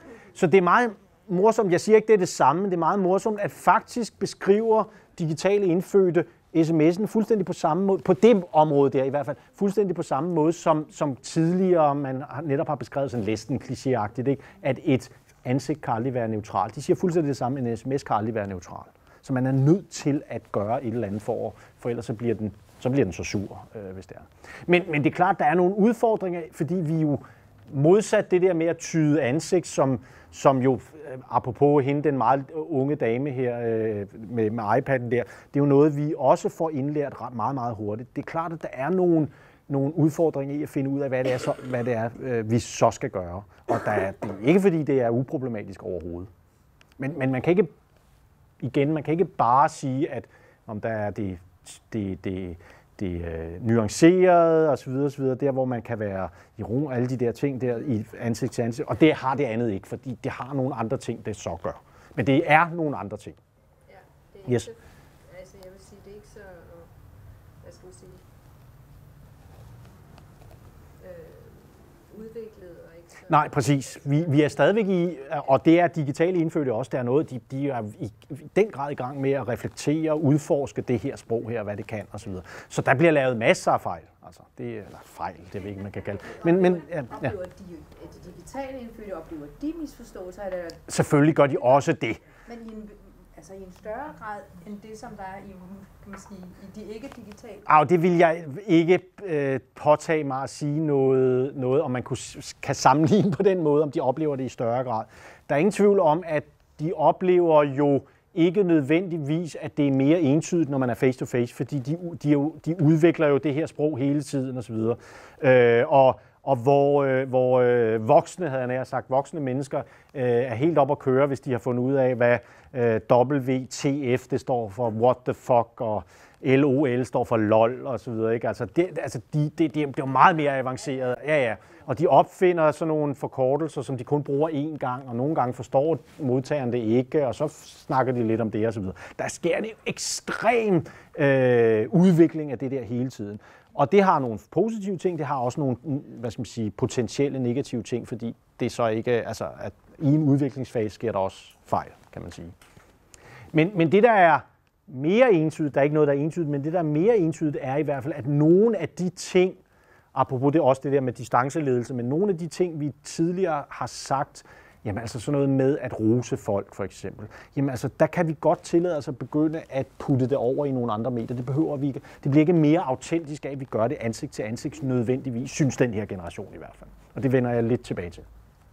Så det er meget morsomt, jeg siger ikke, det er det samme, men det er meget morsomt, at faktisk beskriver digitale indfødte sms'en fuldstændig på samme måde, på det område der i hvert fald, fuldstændig på samme måde, som, som tidligere man netop har beskrevet sådan næsten klichéagtigt, ikke? At et ansigt kan aldrig være neutralt. De siger fuldstændig det samme, en sms kan aldrig være neutral. Så man er nødt til at gøre et eller andet for, for ellers så bliver den så, bliver den så sur, øh, hvis det er. Men, men det er klart, der er nogle udfordringer, fordi vi jo modsat det der med at tyde ansigt, som, som jo, øh, apropos hende, den meget unge dame her øh, med, med iPad'en der, det er jo noget, vi også får indlært ret meget, meget hurtigt. Det er klart, at der er nogle, nogle udfordringer i at finde ud af, hvad det er, så, hvad det er øh, vi så skal gøre. Og der er, det er ikke, fordi det er uproblematisk overhovedet. Men, men man kan ikke Igen, man kan ikke bare sige, at om der er det, det, det, det øh, nuancerede osv., osv., der hvor man kan være i ro, alle de der ting der i ansigt til ansigt, og det har det andet ikke, fordi det har nogle andre ting, det så gør. Men det er nogle andre ting. Ja, det er yes. ikke så, altså jeg vil sige, det er ikke så, hvad skal man sige, øh, udviklet og ikke så... Nej, præcis. Vi, vi er stadigvæk i, og det er digitale indfødte også, der er noget, de, de er i, i den grad i gang med at reflektere og udforske det her sprog her, hvad det kan osv. Så, så der bliver lavet masser af fejl. Altså, det eller fejl, det ved ikke, man kan kalde det. Men, men, ja, ja. Oplever de, de digitale indfødte, oplever de misforståelser? Eller? Selvfølgelig gør de også det. Men i en, altså i en større grad end det, som der er i, kan man sige, i de ikke-digitale? Ah, det vil jeg ikke øh, påtage mig at sige noget, noget, om man kunne, kan sammenligne på den måde, om de oplever det i større grad. Der er ingen tvivl om, at de oplever jo ikke nødvendigvis, at det er mere entydigt, når man er face-to-face, fordi de, de, de udvikler jo det her sprog hele tiden osv. Øh, og og hvor, øh, hvor øh, voksne, havde jeg nær sagt, voksne mennesker øh, er helt op at køre, hvis de har fundet ud af, hvad øh, W T F det står for, what the fuck, og L O L står for lol og så videre, ikke? Altså, det, altså de, det, det, det er jo meget mere avanceret. Ja, ja. Og de opfinder sådan nogle forkortelser, som de kun bruger én gang, og nogle gange forstår modtageren det ikke, og så snakker de lidt om det og så videre. Der sker en ekstrem øh, udvikling af det der hele tiden. Og det har nogle positive ting, det har også nogle, hvad skal man sige, potentielle negative ting, fordi det så ikke, altså, at i en udviklingsfase sker der også fejl, kan man sige. Men, men det, der er mere entydigt, der er ikke noget, der er entydigt, men det, der er mere entydigt, er i hvert fald, at nogle af de ting, apropos det også det der med distanceledelse, men nogle af de ting, vi tidligere har sagt, jamen altså sådan noget med at rose folk for eksempel, jamen altså der kan vi godt tillade os at begynde at putte det over i nogle andre medier. Det behøver vi ikke. Det bliver ikke mere autentisk af, at vi gør det ansigt til ansigt nødvendigvis, synes den her generation i hvert fald. Og det vender jeg lidt tilbage til.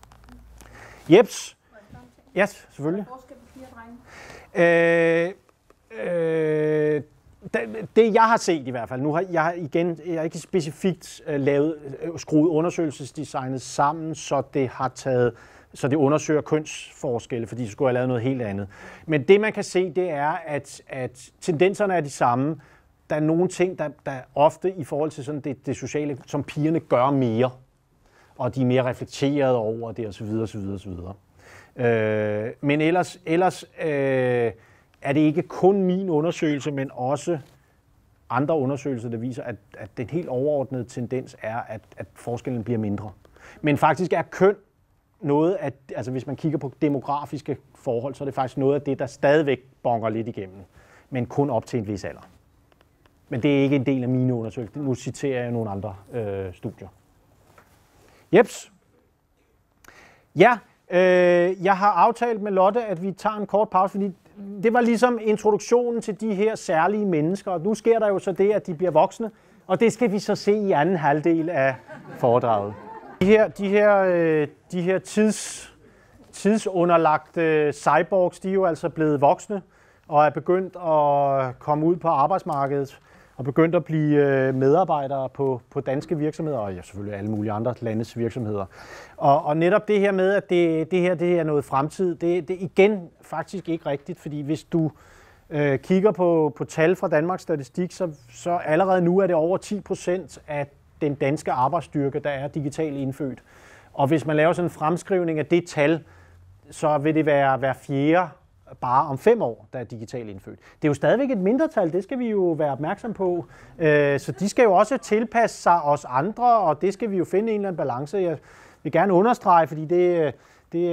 Jeps. Ja, yes, selvfølgelig. Forskel på piger og drenge? Øh, øh, det jeg har set i hvert fald, nu har jeg igen, jeg har ikke specifikt uh, lavet, uh, skruet undersøgelsesdesignet sammen, så det har taget, så det undersøger kønsforskelle, fordi så skulle jeg have lavet noget helt andet. Men det man kan se, det er, at, at tendenserne er de samme. Der er nogle ting, der, der ofte i forhold til sådan det, det sociale, som pigerne gør mere, og de er mere reflekteret over det osv. osv. osv. Øh, men ellers, ellers øh, er det ikke kun min undersøgelse, men også andre undersøgelser, der viser, at, at den helt overordnede tendens er, at, at forskellen bliver mindre. Men faktisk er køn noget af, altså hvis man kigger på demografiske forhold, så er det faktisk noget af det, der stadigvæk bonker lidt igennem, men kun op til en vis alder. Men det er ikke en del af mine undersøgelser. Nu citerer jeg nogle andre øh, studier. Jeps. Ja, øh, jeg har aftalt med Lotte, at vi tager en kort pause, fordi det var ligesom introduktionen til de her særlige mennesker, og nu sker der jo så det, at de bliver voksne, og det skal vi så se i anden halvdel af foredraget. De her, de her, øh, de her tids, tidsunderlagte cyborgs, de er jo altså blevet voksne, og er begyndt at komme ud på arbejdsmarkedet, og begyndt at blive medarbejdere på, på danske virksomheder, og ja, selvfølgelig alle mulige andre landes virksomheder. Og, og netop det her med, at det, det her det er noget fremtid, det, det er igen faktisk ikke rigtigt, fordi hvis du øh, kigger på, på tal fra Danmarks Statistik, så, så allerede nu er det over ti procent af den danske arbejdsstyrke, der er digitalt indfødt. Og hvis man laver sådan en fremskrivning af det tal, så vil det være hver fjerde bare om fem år, der er digitalt indfødt. Det er jo stadigvæk et mindretal, det skal vi jo være opmærksom på. Så de skal jo også tilpasse sig os andre, og det skal vi jo finde en eller anden balance. Jeg vil gerne understrege, fordi det, det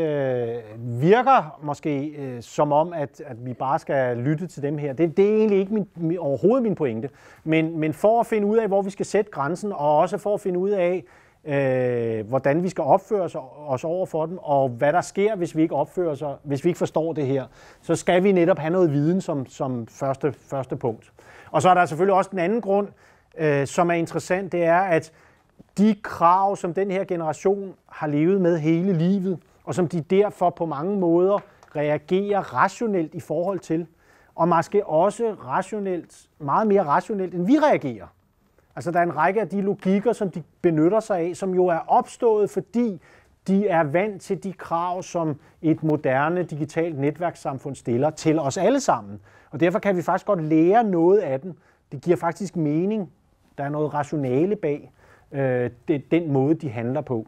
virker måske som om, at, at vi bare skal lytte til dem her. Det, det er egentlig ikke min, overhovedet min pointe. Men, men for at finde ud af, hvor vi skal sætte grænsen, og også for at finde ud af, Øh, hvordan vi skal opføre os, os over for dem, og hvad der sker, hvis vi ikke opfører os, hvis vi ikke forstår det her, så skal vi netop have noget viden som, som første, første punkt. Og så er der selvfølgelig også den anden grund, øh, som er interessant, det er, at de krav, som den her generation har levet med hele livet, og som de derfor på mange måder reagerer rationelt i forhold til, og måske også rationelt, meget mere rationelt, end vi reagerer. Altså der er en række af de logikker, som de benytter sig af, som jo er opstået, fordi de er vant til de krav, som et moderne digitalt netværkssamfund stiller til os alle sammen. Og derfor kan vi faktisk godt lære noget af den. Det giver faktisk mening. Der er noget rationale bag øh, det, den måde, de handler på,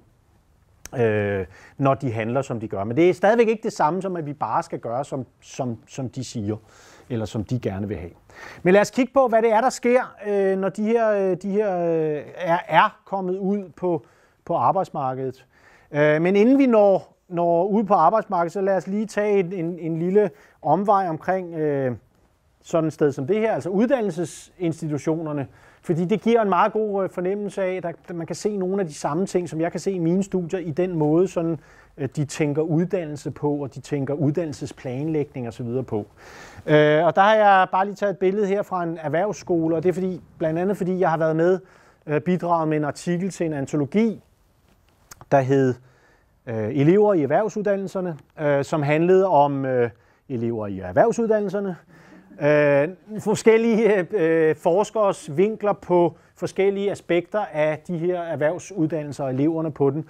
øh, når de handler, som de gør. Men det er stadigvæk ikke det samme, som at vi bare skal gøre, som, som, som de siger, eller som de gerne vil have. Men lad os kigge på, hvad det er, der sker, øh, når de her, de her øh, er, er kommet ud på, på arbejdsmarkedet. Øh, men inden vi når, når ud på arbejdsmarkedet, så lad os lige tage en, en, en lille omvej omkring øh, sådan et sted som det her, altså uddannelsesinstitutionerne. Fordi det giver en meget god fornemmelse af, at man kan se nogle af de samme ting, som jeg kan se i mine studier, i den måde, sådan, de tænker uddannelse på, og de tænker uddannelsesplanlægning osv. på. Øh, og der har jeg bare lige taget et billede her fra en erhvervsskole, og det er fordi, blandt andet fordi, jeg har været med øh, bidraget med en artikel til en antologi, der hed øh, Elever i erhvervsuddannelserne, øh, som handlede om øh, elever i erhvervsuddannelserne, øh, forskellige øh, forskers vinkler på forskellige aspekter af de her erhvervsuddannelser og eleverne på den.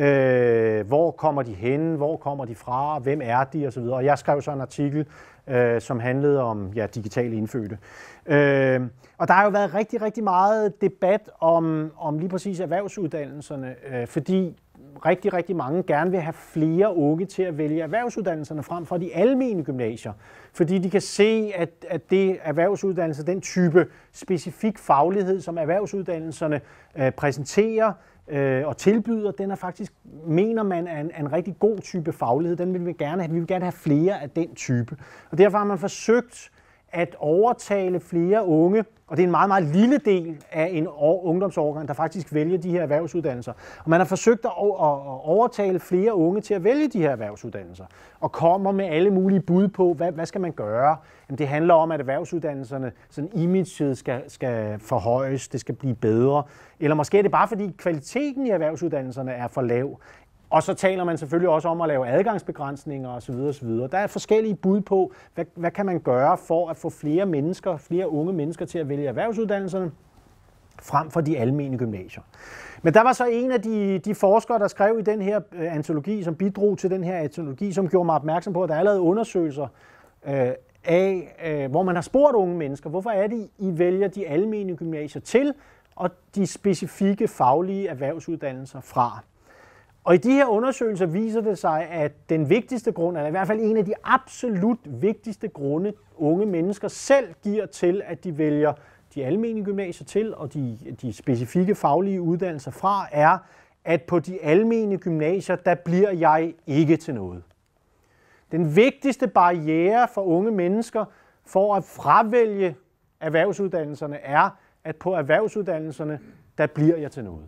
Øh, hvor kommer de hen? Hvor kommer de fra? Hvem er de? Og så videre. Og jeg skrev så en artikel, øh, som handlede om ja, digitale indfødte. Øh, og der har jo været rigtig, rigtig meget debat om, om lige præcis erhvervsuddannelserne, øh, fordi rigtig, rigtig mange gerne vil have flere unge til at vælge erhvervsuddannelserne frem for de almene gymnasier. Fordi de kan se, at, at det erhvervsuddannelse, den type specifik faglighed, som erhvervsuddannelserne øh, præsenterer øh, og tilbyder, den er faktisk, mener man, er en, en rigtig god type faglighed. Den vil vi gerne have. Vi vil gerne have flere af den type. Og derfor har man forsøgt at overtale flere unge, og det er en meget, meget lille del af en ungdomsårgang, der faktisk vælger de her erhvervsuddannelser. Og man har forsøgt at overtale flere unge til at vælge de her erhvervsuddannelser, og kommer med alle mulige bud på, hvad, hvad skal man gøre? Jamen, det handler om, at erhvervsuddannelserne, sådan imaget skal, skal forhøjes, det skal blive bedre. Eller måske er det bare, fordi kvaliteten i erhvervsuddannelserne er for lav. Og så taler man selvfølgelig også om at lave adgangsbegrænsninger osv. osv. Der er forskellige bud på, hvad, hvad kan man gøre for at få flere mennesker, flere unge mennesker til at vælge erhvervsuddannelserne frem for de almene gymnasier. Men der var så en af de, de forskere, der skrev i den her øh, antologi, som bidrog til den her antologi, som gjorde mig opmærksom på, at der er lavet undersøgelser øh, af, øh, hvor man har spurgt unge mennesker, hvorfor er det, I vælger de almene gymnasier til, og de specifikke faglige erhvervsuddannelser fra. Og i de her undersøgelser viser det sig, at den vigtigste grund, eller i hvert fald en af de absolut vigtigste grunde, unge mennesker selv giver til, at de vælger de almene gymnasier til og de, de specifikke faglige uddannelser fra, er, at på de almene gymnasier, der bliver jeg ikke til noget. Den vigtigste barriere for unge mennesker for at fravælge erhvervsuddannelserne er, at på erhvervsuddannelserne, der bliver jeg til noget.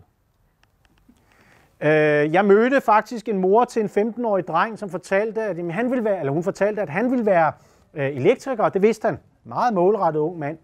Jeg mødte faktisk en mor til en femten-årig dreng, som fortalte, at han ville være, eller hun fortalte, at han ville være elektriker. Det vidste han. Meget målrettet ung mand.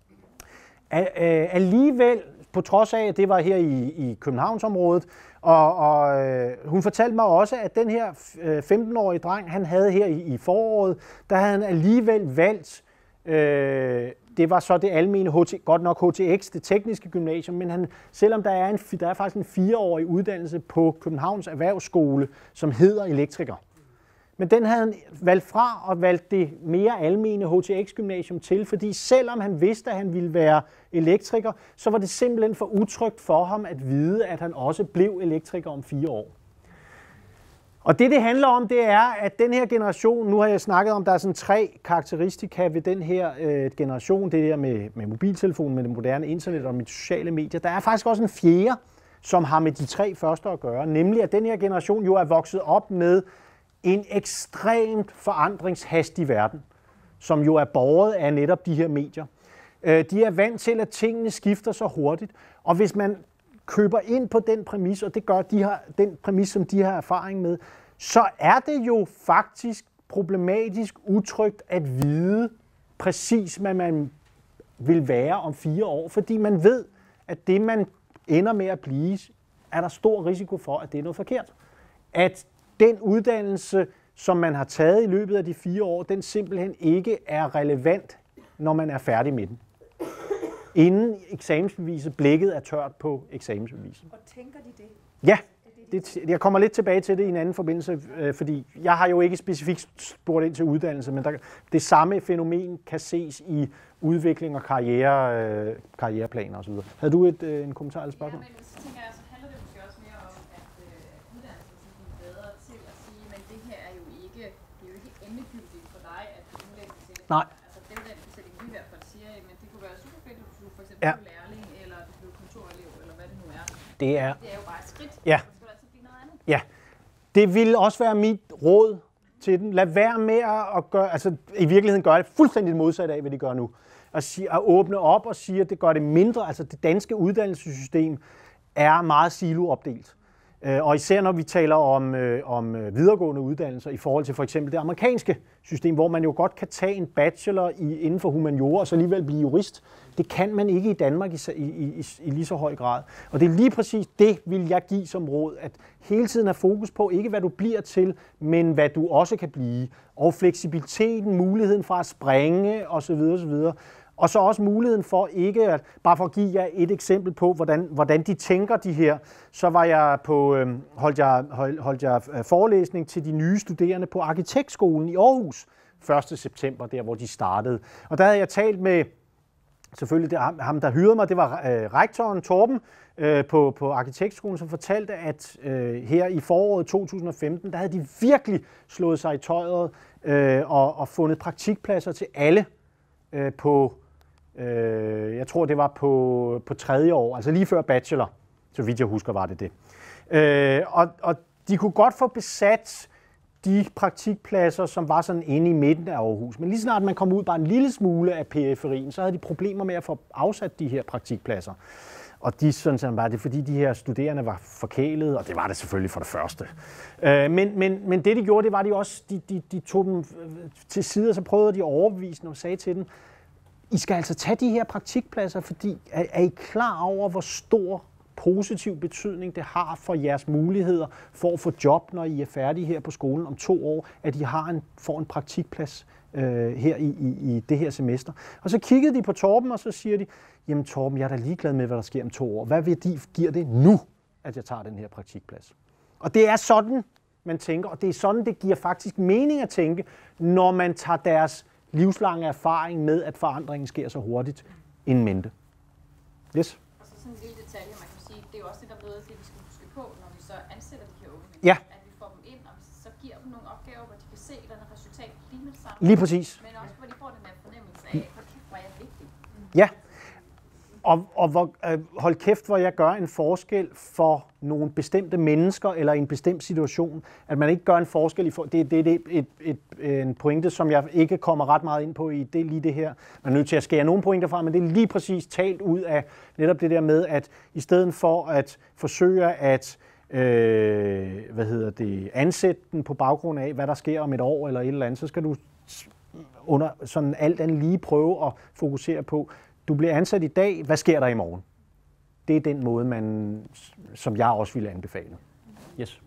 Alligevel, på trods af, at det var her i, i Københavnsområdet, og, og hun fortalte mig også, at den her femten-årige dreng, han havde her i, i foråret, der havde han alligevel valgt, øh, det var så det almene, H T, godt nok H T X, det tekniske gymnasium, men han, selvom der er, en, der er faktisk en fireårig uddannelse på Københavns Erhvervsskole, som hedder elektriker. Men den havde han valgt fra og valgt det mere almene H T X-gymnasium til, fordi selvom han vidste, at han ville være elektriker, så var det simpelthen for utrygt for ham at vide, at han også blev elektriker om fire år. Og det, det handler om, det er, at den her generation, nu har jeg snakket om, der er sådan tre karakteristika ved den her øh, generation, det der med, med mobiltelefonen, med det moderne internet og med de sociale medier. Der er faktisk også en fjerde, som har med de tre første at gøre, nemlig at den her generation jo er vokset op med en ekstremt forandringshastig verden, som jo er båret af netop de her medier. De er vant til, at tingene skifter så hurtigt, og hvis man køber ind på den præmis, og det gør de her, den præmis, som de har erfaring med, så er det jo faktisk problematisk utrygt at vide præcis, hvad man vil være om fire år, fordi man ved, at det, man ender med at blive, er der stor risiko for, at det er noget forkert. At den uddannelse, som man har taget i løbet af de fire år, den simpelthen ikke er relevant, når man er færdig med den. Inden eksamensbeviset, blækket er tørt på eksamensbeviset. Og tænker de det? Ja, det, jeg kommer lidt tilbage til det i en anden forbindelse, øh, fordi jeg har jo ikke specifikt spurgt ind til uddannelse, men der, det samme fænomen kan ses i udvikling og karriere, øh, karriereplaner osv. Havde du et, øh, en kommentar eller spørgsmål? Ja, men så tænker jeg, så handler det måske også mere om, at øh, uddannelsen skal blive bedre til at sige, men det her er jo ikke, det er jo ikke endegyldigt for dig, at du udlægger til det. Nej. Altså den der besætning, vi i hvert fald siger, men det kunne være super fedt, hvis du for eksempel Ja. blev lærling, eller du blev kontorelev, eller hvad det nu er. Det er, Det er jo bare et skridt. Ja. Så skal der altid blive noget andet. ja. Det vil også være mit råd til den. Lad være med at gøre, altså i virkeligheden gør det fuldstændig modsat af, hvad de gør nu. At, sige, at åbne op og sige, at det gør det mindre. Altså det danske uddannelsessystem er meget siloopdelt. Og især når vi taler om, øh, om videregående uddannelser i forhold til for eksempel det amerikanske system, hvor man jo godt kan tage en bachelor i, inden for humaniora og så alligevel blive jurist. Det kan man ikke i Danmark i, i, i, i lige så høj grad. Og det er lige præcis det, vil jeg give som råd, at hele tiden have fokus på ikke hvad du bliver til, men hvad du også kan blive. Og fleksibiliteten, muligheden for at springe osv. osv. Og så også muligheden for ikke, at, bare for at give jer et eksempel på, hvordan, hvordan de tænker de her, så var jeg på, øh, holdt, jeg, hold, holdt jeg forelæsning til de nye studerende på Arkitektskolen i Aarhus første september, der hvor de startede. Og der havde jeg talt med, selvfølgelig det, ham der hyrede mig, det var øh, rektoren Torben øh, på, på Arkitektskolen, som fortalte, at øh, her i foråret to tusind og femten, der havde de virkelig slået sig i tøjet øh, og, og fundet praktikpladser til alle øh, på Øh, jeg tror, det var på, på tredje år, altså lige før bachelor, så vidt jeg husker, var det det. Øh, og, og de kunne godt få besat de praktikpladser, som var sådan inde i midten af Aarhus. Men lige snart man kom ud bare en lille smule af periferien, så havde de problemer med at få afsat de her praktikpladser. Og de synes bare, det er fordi de her studerende var forkælede, og det var det selvfølgelig for det første. Øh, men, men, men det de gjorde, det var de også, de, de, de tog dem til side, og så prøvede de at overbevise og sagde til dem, I skal altså tage de her praktikpladser, fordi er, er I klar over, hvor stor positiv betydning det har for jeres muligheder for at få job, når I er færdige her på skolen om to år, at I har en, får en praktikplads øh, her i, i, i det her semester. Og så kiggede de på Torben, og så siger de, jamen Torben, jeg er da ligeglad med, hvad der sker om to år. Hvad værdi giver det nu, at jeg tager den her praktikplads? Og det er sådan, man tænker, og det er sådan, det giver faktisk mening at tænke, når man tager deres livslange erfaring med, at forandringen sker så hurtigt, en mente. Yes? Og så sådan en lille detalje, man kan sige, det er jo også det, der er noget af det, vi skal huske på, når vi så ansætter ansætter de her unge mennesker, Ja. at vi får dem ind, og vi så giver dem nogle opgaver, hvor de kan se et eller andet resultat lige med det samme. Lige præcis. Men også hvor de får den her fornemmelse af, hvor kæft, hvor er jeg vigtig. Ja, og, og hvor, øh, hold kæft, hvor jeg gør en forskel for nogle bestemte mennesker eller i en bestemt situation. At man ikke gør en forskel i for, det, det, det er et, et, et, en pointe, som jeg ikke kommer ret meget ind på i det, lige det her. Man er nødt til at skære nogle pointer fra, men det er lige præcis talt ud af netop det der med, at i stedet for at forsøge at øh, hvad hedder det, ansætte den på baggrund af, hvad der sker om et år eller et eller andet, så skal du under sådan alt andet lige prøve at fokusere på, du bliver ansat i dag, hvad sker der i morgen? Det er den måde, man, som jeg også ville anbefale. Yes.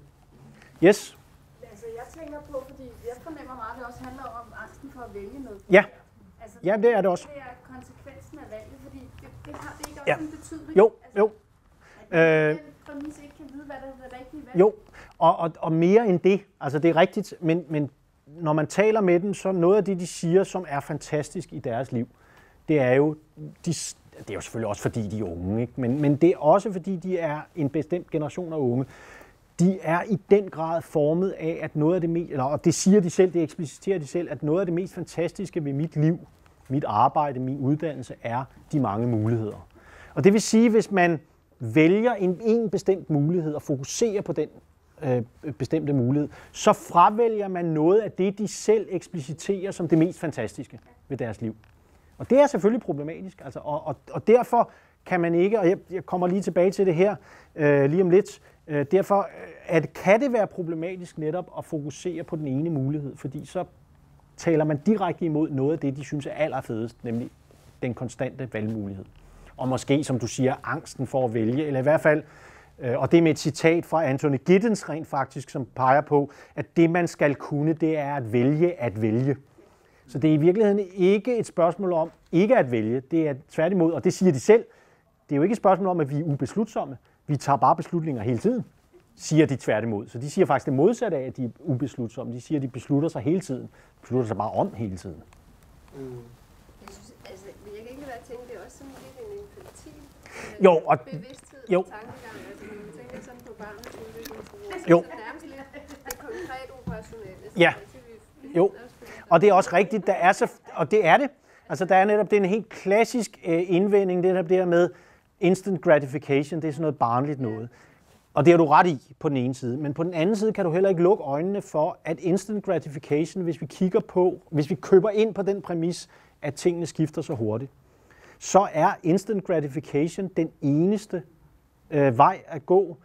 Yes? Altså, jeg tænker på, fordi jeg fornemmer meget, at det også handler om angsten for at vælge noget. Ja. Altså, Ja, det er det også. Det er konsekvensen af valget, fordi det, det har det ikke også Ja. en betydning. Jo, altså, jo. At Øh, den præmis ikke kan vide, hvad der er det rigtige valg. Jo, og, og, og mere end det. Altså, det er rigtigt, men, men når man taler med dem, så noget af det, de siger, som er fantastisk i deres liv, det er jo, de, det er jo selvfølgelig også fordi, de er unge, ikke? Men, men det er også fordi, de er en bestemt generation af unge. De er i den grad formet af, at noget af det mest, eller, og det siger de selv, det ekspliciterer de selv, at noget af det mest fantastiske ved mit liv, mit arbejde, min uddannelse, er de mange muligheder. Og det vil sige, hvis man vælger en, en bestemt mulighed og fokuserer på den øh, bestemte mulighed, så fravælger man noget af det, de selv ekspliciterer som det mest fantastiske ved deres liv. Og det er selvfølgelig problematisk, altså, og, og, og derfor kan man ikke, og jeg, jeg kommer lige tilbage til det her øh, lige om lidt, øh, derfor at, kan det være problematisk netop at fokusere på den ene mulighed, fordi så taler man direkte imod noget af det, de synes er allerfedest, nemlig den konstante valgmulighed. Og måske, som du siger, angsten for at vælge, eller i hvert fald, øh, og det er med et citat fra Anthony Giddens rent faktisk, som peger på, at det man skal kunne, det er at vælge at vælge. Så det er i virkeligheden ikke et spørgsmål om ikke at vælge, det er tværtimod, og det siger de selv, det er jo ikke et spørgsmål om, at vi er ubeslutsomme, vi tager bare beslutninger hele tiden, siger de tværtimod. Så de siger faktisk det modsatte af, at de er ubeslutsomme, de siger, at de beslutter sig hele tiden, beslutter sig bare om hele tiden. Jeg synes, altså, jeg kan ikke lade være at tænke, det er også sådan lidt en infantil Jo, og bevidsthed jo. og tankegang. Altså, når man tænker sådan på barnets udviklingsniveau, Jo. så nærmest lidt det konkret operationelle. Ja. Jo, og det er også rigtigt, der er så, og det er det. Altså, der er netop det er en helt klassisk øh, indvending, det der, det der med instant gratification, det er sådan noget barnligt noget. Og det har du ret i på den ene side, men på den anden side kan du heller ikke lukke øjnene for, at instant gratification, hvis vi kigger på, hvis vi køber ind på den præmis, at tingene skifter så hurtigt, så er instant gratification den eneste øh, vej at gå,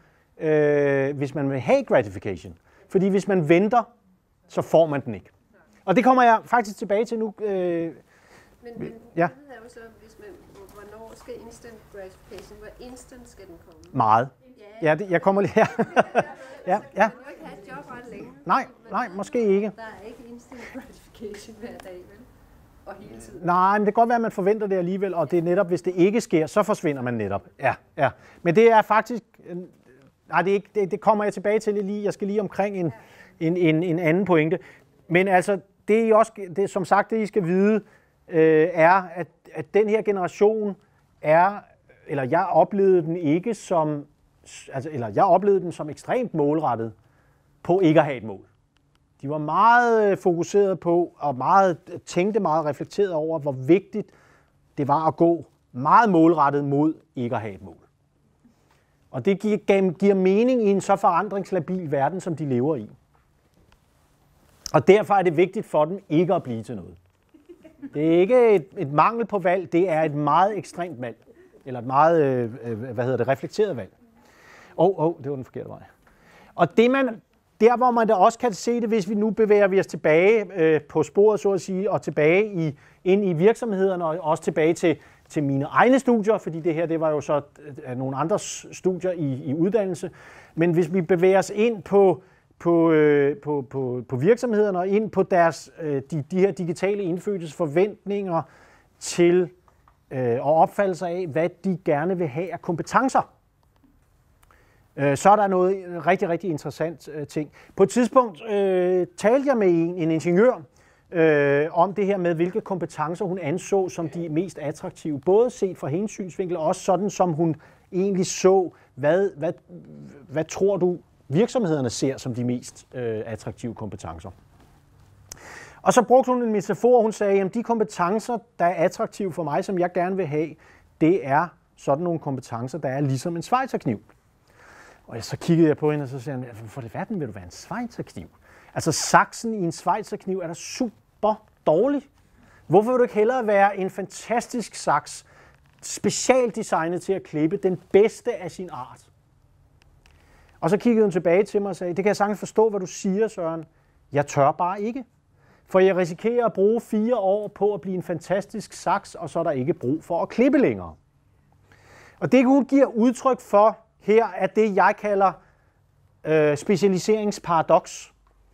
øh, hvis man vil have gratification. Fordi hvis man venter, så får man den ikke. Og det kommer jeg faktisk tilbage til nu. Øh, Men, men ja. det er jo så, hvis man, hvornår skal instant gratification, hvor instant skal den komme? Meget. Ja, det, jeg kommer lige her. Ja, ja. Man må ikke have et job ret længe. Nej, nej, måske ikke. Der er ikke instant gratification hver dag, vel? Og hele tiden. Nej, men det kan godt være, at man forventer det alligevel, og det er netop, hvis det ikke sker, så forsvinder man netop. Ja, ja. Men det er faktisk... Nej, det, er ikke, det, det kommer jeg tilbage til lige. Jeg skal lige omkring en, en, en, en anden pointe. Men altså, det I også, det, som sagt, det I skal vide, øh, er, at, at den her generation er, eller jeg oplevede den ikke som, altså, eller jeg oplevede den som ekstremt målrettet på ikke at have et mål. De var meget fokuseret på, og meget, tænkte meget reflekteret over, hvor vigtigt det var at gå meget målrettet mod ikke at have et mål. Og det giver, giver mening i en så forandringslabil verden, som de lever i. Og derfor er det vigtigt for dem ikke at blive til noget. Det er ikke et, et mangel på valg, det er et meget ekstremt valg. Eller et meget, øh, hvad hedder det, reflekteret valg. Åh, oh, oh, det var den forkerte vej. Og det man, der hvor man da også kan se det, hvis vi nu bevæger vi os tilbage øh, på sporet, så at sige, og tilbage i, ind i virksomhederne, og også tilbage til, til mine egne studier, fordi det her, det var jo så øh, nogle andre studier i, i uddannelse. Men hvis vi bevæger os ind på På, øh, på, på, på virksomhederne og ind på deres, øh, de, de her digitale indfødtes forventninger til øh, og opfattelser af, hvad de gerne vil have af kompetencer. Øh, så er der noget rigtig, rigtig interessant øh, ting. På et tidspunkt øh, talte jeg med en, en ingeniør øh, om det her med, hvilke kompetencer hun anså som de mest attraktive. Både set fra hendes synsvinkel, og også sådan, som hun egentlig så, hvad, hvad, hvad tror du virksomhederne ser som de mest øh, attraktive kompetencer. Og så brugte hun en metafor, hun sagde, at de kompetencer, der er attraktive for mig, som jeg gerne vil have, det er sådan nogle kompetencer, der er ligesom en schweizerkniv. Og så kiggede jeg på hende, og så sagde jeg, for det verden vil du være en schweizerkniv? Altså saksen i en schweizerkniv er da super dårlig. Hvorfor vil du ikke hellere være en fantastisk saks, specialdesignet til at klippe, den bedste af sin art? Og så kiggede hun tilbage til mig og sagde, det kan jeg sagtens forstå, hvad du siger, Søren. Jeg tør bare ikke. For jeg risikerer at bruge fire år på at blive en fantastisk saks, og så er der ikke brug for at klippe længere. Og det hun giver udtryk for her, er det, jeg kalder øh, specialiseringsparadoks.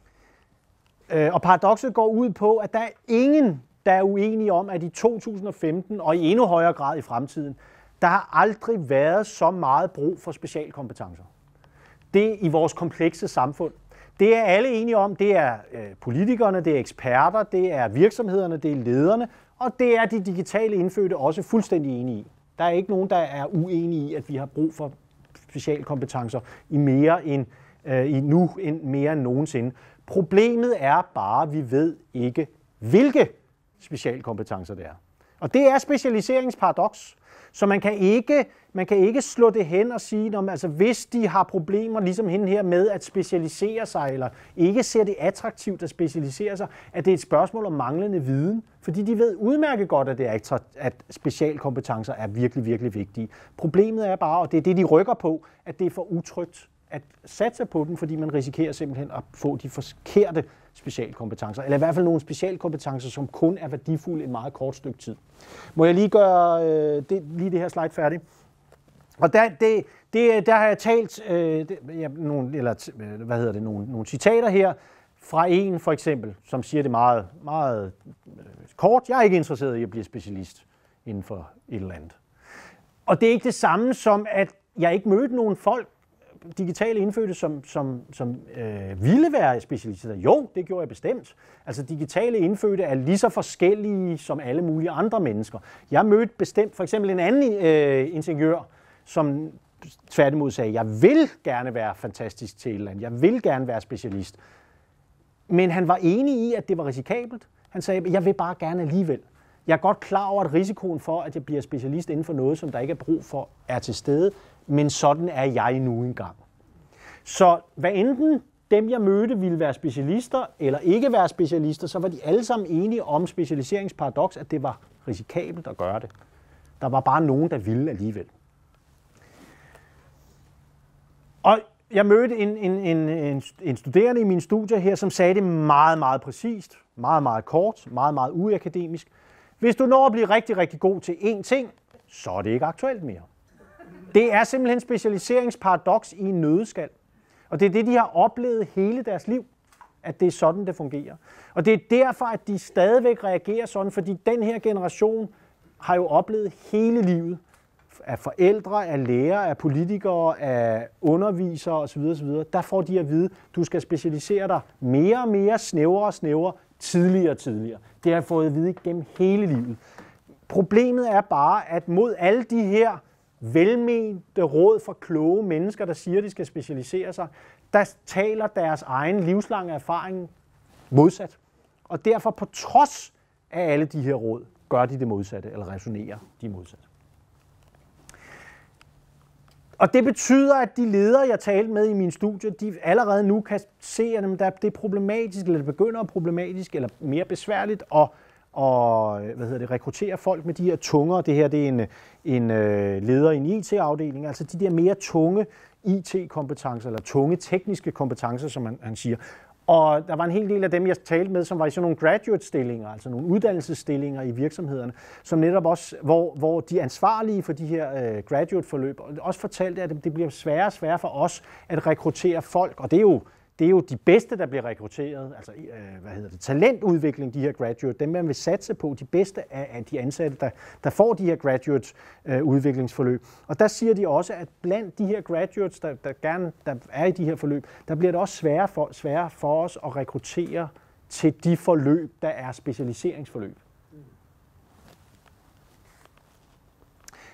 Øh, og paradokset går ud på, at der er ingen, der er uenige om, at i to tusind og femten, og i endnu højere grad i fremtiden, der har aldrig været så meget brug for specialkompetencer. Det er i vores komplekse samfund. Det er alle enige om. Det er øh, politikerne, det er eksperter, det er virksomhederne, det er lederne, og det er de digitale indfødte også fuldstændig enige i. Der er ikke nogen, der er uenige i, at vi har brug for specialkompetencer i mere end øh, i nu end mere end nogensinde. Problemet er bare, at vi ved ikke, hvilke specialkompetencer det er. Og det er specialiseringsparadoks. Så man kan ikke, man kan ikke slå det hen og sige, at altså, hvis de har problemer ligesom hende her med at specialisere sig, eller ikke ser det attraktivt at specialisere sig, at det er et spørgsmål om manglende viden. Fordi de ved udmærket godt, at, det er, at specialkompetencer er virkelig, virkelig vigtige. Problemet er bare, og det er det, de rykker på, at det er for utrygt at satse på dem, fordi man risikerer simpelthen at få de forkerte specialkompetencer, eller i hvert fald nogle specialkompetencer, som kun er værdifulde en meget kort stykke tid. Må jeg lige gøre øh, det, lige det her slide færdigt? Og der, det, det, der har jeg talt øh, det, ja, nogle, eller, hvad hedder det, nogle, nogle citater her fra en for eksempel, som siger det meget, meget øh, kort. Jeg er ikke interesseret i at blive specialist inden for et eller andet. Og det er ikke det samme som, at jeg ikke mødte nogen folk, digitale indfødte, som, som, som øh, ville være specialister. Jo, det gjorde jeg bestemt. Altså digitale indfødte er lige så forskellige som alle mulige andre mennesker. Jeg mødte bestemt for eksempel en anden øh, ingeniør, som tværtimod sagde, jeg vil gerne være fantastisk til et eller andet. Jeg vil gerne være specialist. Men han var enig i, at det var risikabelt. Han sagde, jeg vil bare gerne alligevel. Jeg er godt klar over, at risikoen for, at jeg bliver specialist inden for noget, som der ikke er brug for, er til stede. Men sådan er jeg nu engang. Så hvad enten dem, jeg mødte, ville være specialister eller ikke være specialister, så var de alle sammen enige om specialiseringsparadoks, at det var risikabelt at gøre det. Der var bare nogen, der ville alligevel. Og jeg mødte en, en, en, en, en studerende i min studie her, som sagde det meget, meget præcist, meget, meget kort, meget, meget uakademisk. Hvis du når at blive rigtig, rigtig god til én ting, så er det ikke aktuelt mere. Det er simpelthen specialiseringsparadoks i en nøddeskal. Og det er det, de har oplevet hele deres liv, at det er sådan, det fungerer. Og det er derfor, at de stadigvæk reagerer sådan, fordi den her generation har jo oplevet hele livet, af forældre, af lærere, af politikere, af undervisere osv. osv. Der får de at vide, du skal specialisere dig mere og mere, snævrere og snævrere, tidligere og tidligere. Det har jeg fået at vide gennem hele livet. Problemet er bare, at mod alle de her velmente råd fra kloge mennesker, der siger, at de skal specialisere sig, der taler deres egen livslange erfaring modsat. Og derfor på trods af alle de her råd, gør de det modsatte, eller resonerer de modsatte. Og det betyder, at de ledere, jeg talte med i min studie, de allerede nu kan se, at det er problematisk, eller det begynder at problematisk, eller mere besværligt at og hvad hedder det, rekruttere folk med de her tunger. Det her det er en, en øh, leder i en I T-afdeling, altså de der mere tunge I T-kompetencer, eller tunge tekniske kompetencer, som han, han siger. Og der var en hel del af dem, jeg talte med, som var i sådan nogle graduate-stillinger, altså nogle uddannelsesstillinger i virksomhederne, som netop også, hvor, hvor de ansvarlige for de her øh, graduate-forløb også fortalte, at det bliver sværere og sværere for os at rekruttere folk, og det er jo Det er jo de bedste, der bliver rekrutteret, altså øh, hvad hedder det, talentudvikling, de her graduate, dem man vil satse på, de bedste af, af de ansatte, der, der får de her graduate øh, udviklingsforløb. Og der siger de også, at blandt de her graduates, der, der gerne der er i de her forløb, der bliver det også sværere for, sværere for os at rekruttere til de forløb, der er specialiseringsforløb.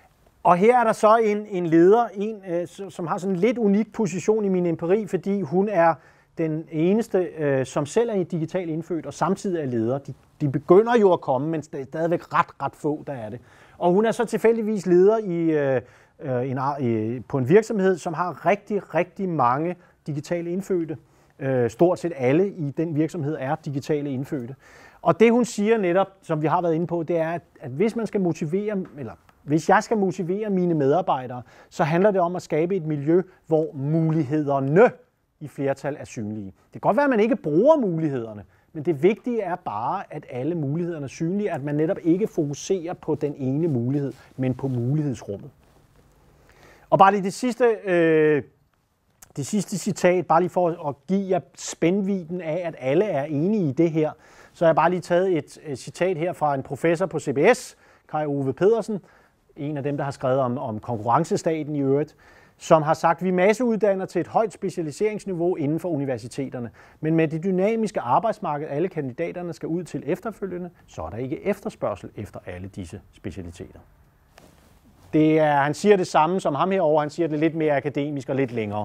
Og her er der så en, en leder, en, øh, som har sådan en lidt unik position i min empiri, fordi hun er den eneste, øh, som selv er digital indfødt og samtidig er leder. De, de begynder jo at komme, men det er stadigvæk ret, ret få, der er det. Og hun er så tilfældigvis leder i, øh, en, øh, på en virksomhed, som har rigtig, rigtig mange digitale indfødte. Øh, stort set alle i den virksomhed er digitale indfødte. Og det hun siger netop, som vi har været inde på, det er, at, at hvis man skal motivere, eller hvis jeg skal motivere mine medarbejdere, så handler det om at skabe et miljø, hvor mulighederne i flertal er synlige. Det kan godt være, at man ikke bruger mulighederne, men det vigtige er bare, at alle mulighederne er synlige, at man netop ikke fokuserer på den ene mulighed, men på mulighedsrummet. Og bare lige det sidste, øh, det sidste citat, bare lige for at give jer spændvidden af, at alle er enige i det her, så har jeg bare lige taget et, et citat her fra en professor på C B S, Kai Ove Pedersen, en af dem, der har skrevet om, om konkurrencestaten i øvrigt, som har sagt, at vi masseuddanner til et højt specialiseringsniveau inden for universiteterne. Men med det dynamiske arbejdsmarked, alle kandidaterne skal ud til efterfølgende, så er der ikke efterspørgsel efter alle disse specialiteter. Det er, han siger det samme som ham herovre, han siger det lidt mere akademisk og lidt længere.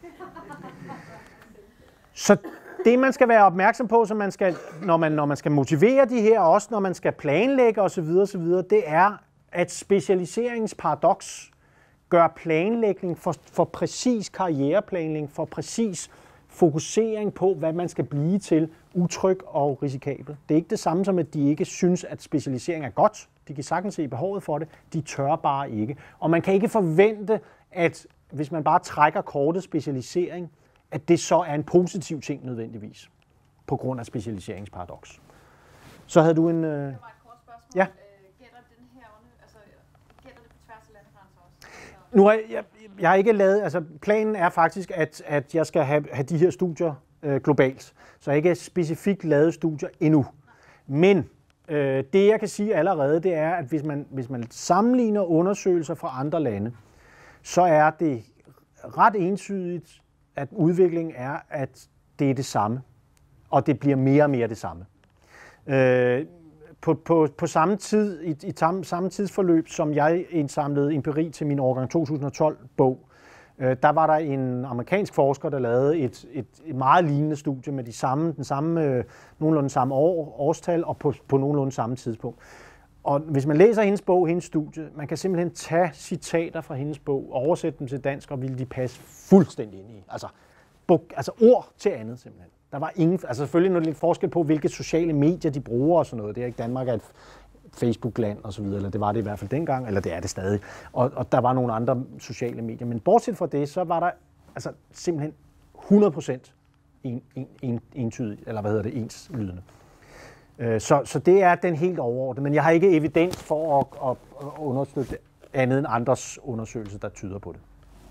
Så det, man skal være opmærksom på, så man skal, når, man, når man skal motivere de her, og også når man skal planlægge osv., osv., det er, at specialiseringsparadoks gør planlægning for, for præcis karriereplanlægning, for præcis fokusering på, hvad man skal blive til, utryg og risikabel. Det er ikke det samme som, at de ikke synes, at specialisering er godt. De kan sagtens se behovet for det. De tør bare ikke. Og man kan ikke forvente, at hvis man bare trækker kortet specialisering, at det så er en positiv ting nødvendigvis, på grund af specialiseringsparadoks. Så havde du en... Øh... Det var et kort spørgsmål. Ja. Gælder den her, altså gælder det på tværs af landegrænser også? Nu har jeg, jeg, jeg har ikke lavet, altså planen er faktisk, at, at jeg skal have, have de her studier øh, globalt. Så jeg har ikke specifikt lavet studier endnu. Men øh, det jeg kan sige allerede, det er, at hvis man, hvis man sammenligner undersøgelser fra andre lande, så er det ret entydigt, at udviklingen er, at det er det samme. Og det bliver mere og mere det samme. Øh, På, på, på samme tid, i, i tam, samme tidsforløb, som jeg indsamlede empiri til min årgang to tusind og tolv-bog, øh, der var der en amerikansk forsker, der lavede et, et, et meget lignende studie med de samme, den samme, øh, nogenlunde samme år, årstal og på, på nogenlunde samme tidspunkt. Og hvis man læser hendes bog, hendes studie, man kan simpelthen tage citater fra hendes bog, oversætte dem til dansk, og ville de passe fuldstændig ind i. Altså, bog, altså ord til andet simpelthen. Der var ingen, altså selvfølgelig noget lidt forskel på, hvilke sociale medier de bruger og sådan noget. Det er ikke Danmark er et Facebook-land og så videre, eller det var det i hvert fald dengang, eller det er det stadig. Og, og der var nogle andre sociale medier. Men bortset fra det, så var der altså simpelthen hundrede procent en, en, en, entydigt, eller hvad hedder det, ens lydende. Så, så det er den helt overordnede. Men jeg har ikke evidens for at, at, at understøtte andet end andres undersøgelser, der tyder på det.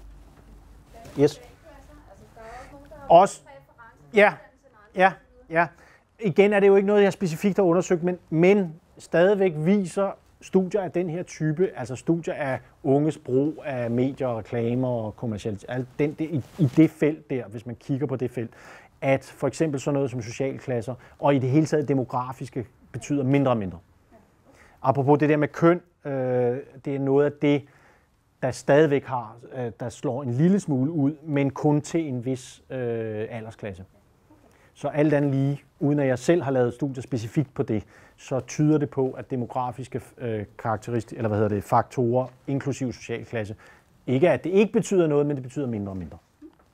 Yes. Også, ja, ja, ja. Igen er det jo ikke noget, jeg specifikt har undersøgt, men, men stadigvæk viser studier af den her type, altså studier af unges brug af medier, reklamer og kommercialitet, alt den, det, i, i det felt der, hvis man kigger på det felt, at for eksempel sådan noget som socialklasser og i det hele taget demografiske betyder mindre og mindre. Apropos det der med køn, øh, det er noget af det, der stadigvæk har, øh, der slår en lille smule ud, men kun til en vis øh, aldersklasse. Så alt andet lige, uden at jeg selv har lavet studier specifikt på det, så tyder det på, at demografiske øh, karakteristika, eller hvad hedder det, faktorer, inklusiv socialklasse, ikke at det ikke betyder noget, men det betyder mindre og mindre.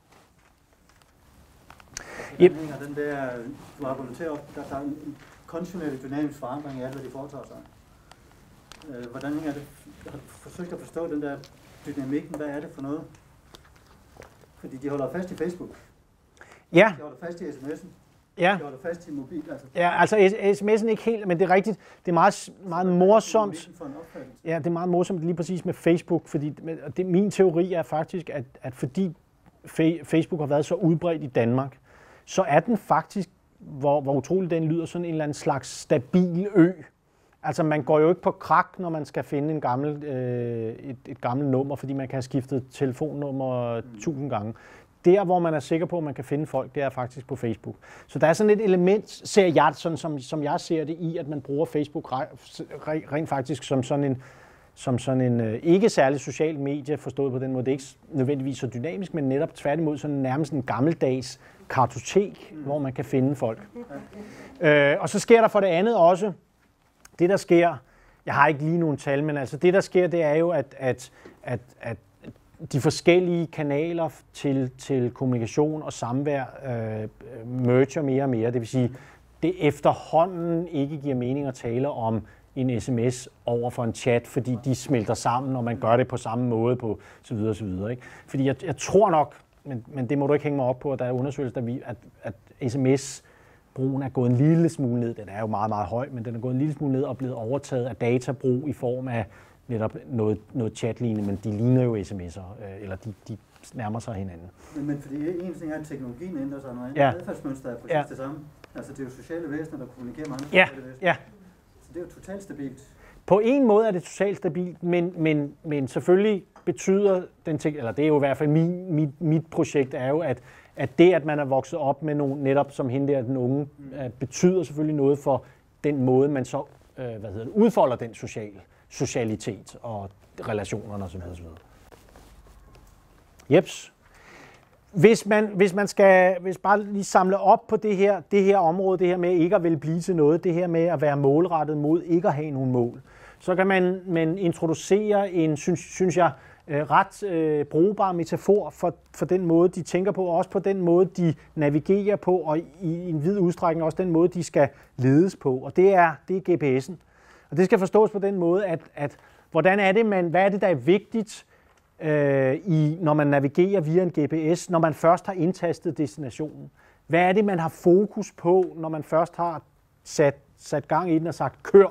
Yep. Den der, du argumenterer op, der, der er en kontinuerlig dynamisk forandring i alt, hvad de foretager sig. Øh, hvordan hænger det? Jeg har forsøgt at forstå den der dynamikken. Hvad er det for noget? Fordi de holder fast i Facebook. Ja. De holder fast i sms'en. Ja. De holder fast i mobil. Altså. Ja, altså sms'en ikke helt, men det er rigtigt. Det er meget, meget morsomt. Ja, det er meget morsomt lige præcis med Facebook, fordi det, min teori er faktisk, at, at fordi Facebook har været så udbredt i Danmark, så er den faktisk, hvor, hvor utroligt den lyder, sådan en eller anden slags stabil ø. Altså man går jo ikke på krak, når man skal finde en gammel, øh, et, et gammelt nummer, fordi man kan have skiftet telefonnummer mm. tusind gange. Der, hvor man er sikker på, at man kan finde folk, det er faktisk på Facebook. Så der er sådan et element, ser jeg, sådan som, som jeg ser det i, at man bruger Facebook rent faktisk som sådan en, som sådan en øh, ikke særlig social medie, forstået på den måde. Det er ikke nødvendigvis så dynamisk, men netop tværtimod sådan nærmest en gammeldags kartotek, mm. hvor man kan finde folk. Øh, og så sker der for det andet også, det der sker, jeg har ikke lige nogen tal, men altså det der sker, det er jo, at, at, at, at de forskellige kanaler til, til kommunikation og samvær øh, merger mere og mere. Det vil sige, det efterhånden ikke giver mening at tale om en sms over for en chat, fordi de smelter sammen, og man gør det på samme måde, på så videre, så videre. Ikke? Fordi jeg, jeg tror nok, men, men det må du ikke hænge mig op på, at der er undersøgelser, der viser, at, at sms-brugen er gået en lille smule ned. Den er jo meget, meget høj, men den er gået en lille smule ned og blevet overtaget af databrug i form af netop noget, noget chat-lignende, men de ligner jo sms'er, øh, eller de, de nærmer sig hinanden. Men, men fordi en ting er, at teknologien ændrer sig, noget andet ja. adfærdsmønster er præcis ja. det samme. Altså det er jo sociale væsener, der kommunikerer med andre ja. sociale væsener. Ja. Så det er jo totalt stabilt. På en måde er det totalt stabilt, men, men, men selvfølgelig betyder den ting, eller det er jo i hvert fald min, mit, mit projekt, er jo, at, at det, at man er vokset op med nogen, netop som hende der, den unge, mm. uh, betyder selvfølgelig noget for den måde, man så uh, hvad hedder det, udfolder den sociale socialitet og relationerne osv. osv. Jeps. Hvis man, hvis man skal hvis bare lige samle op på det her, det her område, det her med ikke at ville blive til noget, det her med at være målrettet mod ikke at have nogen mål, så kan man, man introducere en, synes, synes jeg, ret øh, brugbar metafor for, for den måde, de tænker på, og også på den måde, de navigerer på, og i en vid udstrækning også den måde, de skal ledes på. Og det er, det er G P S'en. Og det skal forstås på den måde, at, at hvordan er det, man, hvad er det, der er vigtigt, øh, i, når man navigerer via en G P S, når man først har indtastet destinationen? Hvad er det, man har fokus på, når man først har sat, sat gang i den og sagt kør?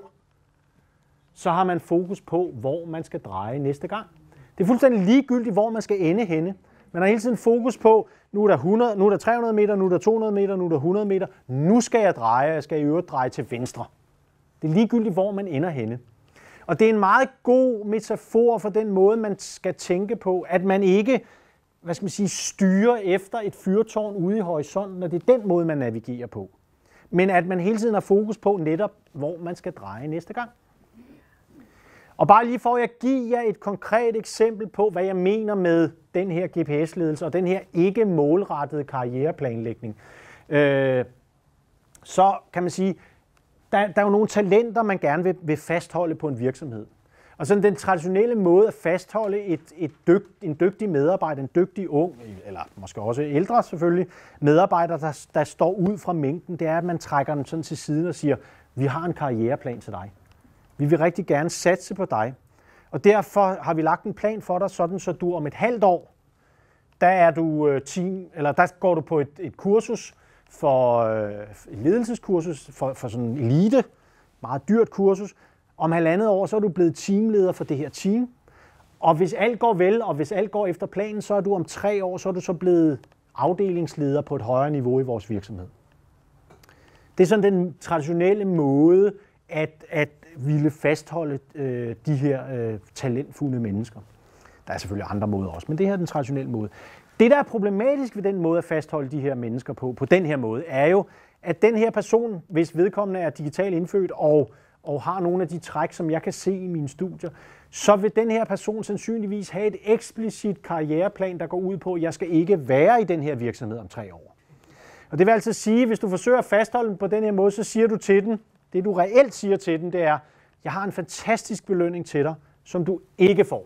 Så har man fokus på, hvor man skal dreje næste gang. Det er fuldstændig ligegyldigt, hvor man skal ende henne. Man har hele tiden fokus på, nu er der, hundrede, nu er der tre hundrede meter, nu er der to hundrede meter, nu er der hundrede meter. Nu skal jeg dreje, jeg skal i øvrigt dreje til venstre. Det er ligegyldigt, hvor man ender henne. Og det er en meget god metafor for den måde, man skal tænke på, at man ikke, hvad skal man sige, styrer efter et fyrtårn ude i horisonten, og det er den måde, man navigerer på. Men at man hele tiden har fokus på netop, hvor man skal dreje næste gang. Og bare lige for at give jer et konkret eksempel på, hvad jeg mener med den her G P S-ledelse og den her ikke målrettede karriereplanlægning, øh, så kan man sige, der, der er jo nogle talenter, man gerne vil, vil fastholde på en virksomhed. Og sådan den traditionelle måde at fastholde et, et dygt, en dygtig medarbejder, en dygtig ung, eller måske også ældre selvfølgelig, medarbejder, der, der står ud fra mængden, det er, at man trækker dem sådan til siden og siger, vi har en karriereplan til dig. Vi vil rigtig gerne satse på dig. Og derfor har vi lagt en plan for dig, sådan så du om et halvt år, der, er du team, eller der går du på et, et kursus, for øh, et ledelseskursus, for, for sådan en elite, meget dyrt kursus. Om halvandet år, så er du blevet teamleder for det her team. Og hvis alt går vel, og hvis alt går efter planen, så er du om tre år, så er du så blevet afdelingsleder på et højere niveau i vores virksomhed. Det er sådan den traditionelle måde at, at ville fastholde øh, de her øh, talentfulde mennesker. Der er selvfølgelig andre måder også, men det her er den traditionelle måde. Det, der er problematisk ved den måde at fastholde de her mennesker på, på den her måde, er jo, at den her person, hvis vedkommende er digitalt indfødt og, og har nogle af de træk, som jeg kan se i mine studier, så vil den her person sandsynligvis have et eksplicit karriereplan, der går ud på, at jeg skal ikke være i den her virksomhed om tre år. Og det vil altså sige, at hvis du forsøger at fastholde den på den her måde, så siger du til den, det du reelt siger til den, det er, jeg har en fantastisk belønning til dig, som du ikke får.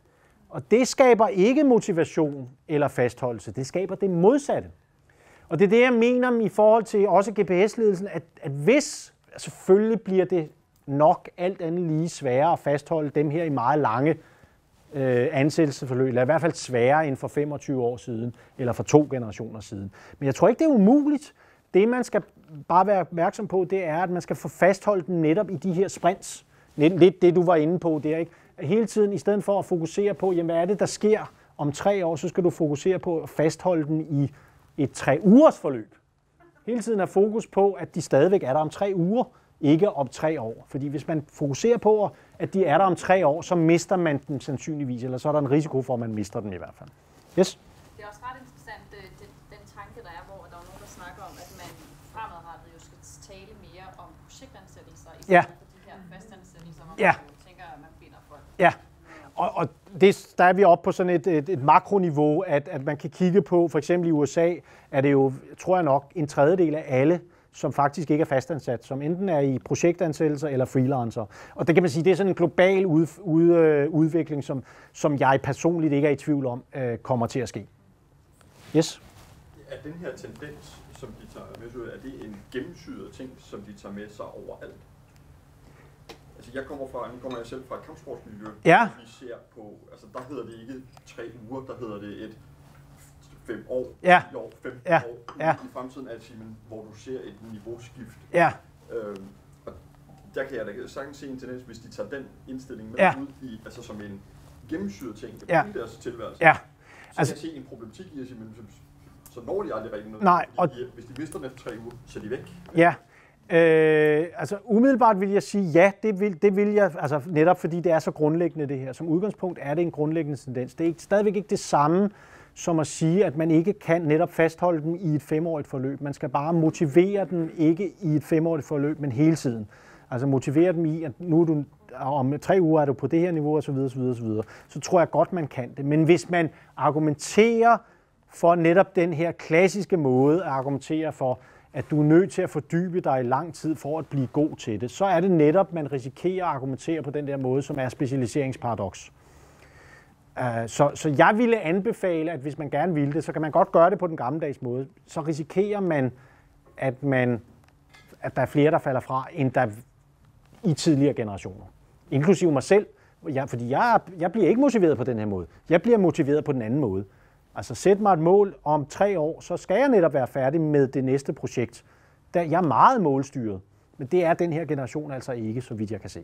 Og det skaber ikke motivation eller fastholdelse, det skaber det modsatte. Og det er det, jeg mener i forhold til også G P S-ledelsen, at, at hvis, selvfølgelig bliver det nok alt andet lige sværere at fastholde dem her i meget lange øh, ansættelsesforløb, eller i hvert fald sværere end for femogtyve år siden, eller for to generationer siden. Men jeg tror ikke, det er umuligt. Det, man skal bare være opmærksom på, det er, at man skal få fastholdt den netop i de her sprints. Lidt det, du var inde på der, ikke? Hele tiden, i stedet for at fokusere på, jamen, hvad er det, der sker om tre år, så skal du fokusere på at fastholde den i et tre ugers forløb. Hele tiden er fokus på, at de stadigvæk er der om tre uger, ikke om tre år. Fordi hvis man fokuserer på, at de er der om tre år, så mister man dem sandsynligvis, eller så er der en risiko for, at man mister dem i hvert fald. Yes? Det er også ret interessant, det, den tanke, der er, hvor der er nogen, der snakker om, at man fremadrettet jo skal tale mere om projektansættelser, i stedet ja. for de her fastansættelser, hvor ja. man tænker tænker, at man binder folk. Ja, og, og det, der er vi oppe på sådan et, et, et makroniveau, at, at man kan kigge på, for eksempel i U S A, er det jo, tror jeg nok, en tredjedel af alle, som faktisk ikke er fastansat, som enten er i projektansættelser eller freelancer. Og det kan man sige, det er sådan en global ud, ud, øh, udvikling, som, som jeg personligt ikke er i tvivl om, øh, kommer til at ske. Yes? Er den her tendens, som de tager med sig ud, er det en gennemsyret ting, som de tager med sig overalt? Altså jeg kommer fra, nu kommer jeg selv fra et kampsportsmiljø, ja. Vi ser på, altså der hedder det ikke tre uger, der hedder det et fem år, ja. ti år, femten ja. år. Ja. I fremtiden er det simpelthen, hvor du ser et niveauskift. Ja. Øhm, og der kan jeg da sagtens se en tendens, hvis de tager den indstilling med ja. ud i, altså som en gennemsyret ting, ja. i deres tilværelse. Ja. Så altså, kan jeg se en problematik i at sige, så når de aldrig rigtig noget. Nej, og de, hvis de mister den efter tre uger, så er de væk. Ja. Øh, altså umiddelbart vil jeg sige, ja, det vil, det vil jeg, altså netop fordi det er så grundlæggende det her. Som udgangspunkt er det en grundlæggende tendens. Det er ikke, stadigvæk ikke det samme som at sige, at man ikke kan netop fastholde dem i et femårigt forløb. Man skal bare motivere dem ikke i et femårigt forløb, men hele tiden. Altså motivere dem i, at nu er du, om tre uger er du på det her niveau, osv., osv., osv. Så tror jeg godt, man kan det. Men hvis man argumenterer for netop den her klassiske måde at argumentere for, at du er nødt til at fordybe dig i lang tid for at blive god til det, så er det netop, man risikerer at argumentere på den der måde, som er specialiseringsparadoks. Uh, så, så jeg ville anbefale, at hvis man gerne vil det, så kan man godt gøre det på den gammeldags måde. Så risikerer man, at, man, at der er flere, der falder fra, end der i tidligere generationer. Inklusive mig selv, jeg, fordi jeg, jeg bliver ikke motiveret på den her måde. Jeg bliver motiveret på den anden måde. Altså sæt mig et mål om tre år, så skal jeg netop være færdig med det næste projekt. Der, jeg er meget målstyret, men det er den her generation altså ikke, så vidt jeg kan se.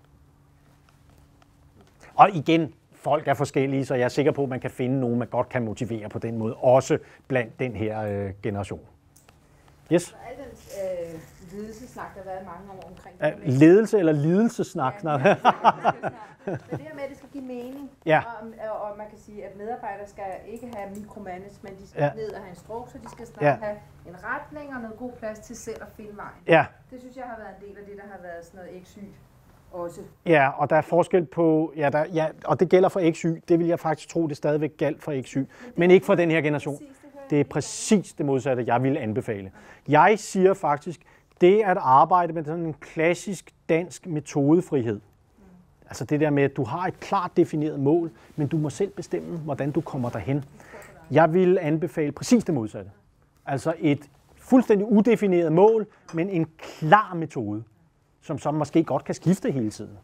Og igen, folk er forskellige, så jeg er sikker på, at man kan finde nogen, man godt kan motivere på den måde, også blandt den her øh, generation. Yes? Al den øh, ledelsesnak, der har været mange år omkring det. Uh, ledelse eller lidelsesnak? Ja, men det her med, at det skal give mening, ja. og, og man kan sige, at medarbejdere skal ikke have mikromanagement, de skal ja. ned og have en struktur, de skal snart ja. have en retning og noget god plads til selv at finde vejen. Ja. Det synes jeg har været en del af det, der har været sådan noget X Y også. Ja, og der er forskel på, ja, der, ja, og det gælder for X Y, det vil jeg faktisk tro, det stadigvæk galt for X Y, men, men ikke for den her generation. Det er præcis det modsatte, jeg vil anbefale. Jeg siger faktisk, det at arbejde med sådan en klassisk dansk metodefrihed, altså det der med, at du har et klart defineret mål, men du må selv bestemme, hvordan du kommer derhen. Jeg vil anbefale præcis det modsatte. Altså et fuldstændig udefineret mål, men en klar metode, som så måske godt kan skifte hele tiden.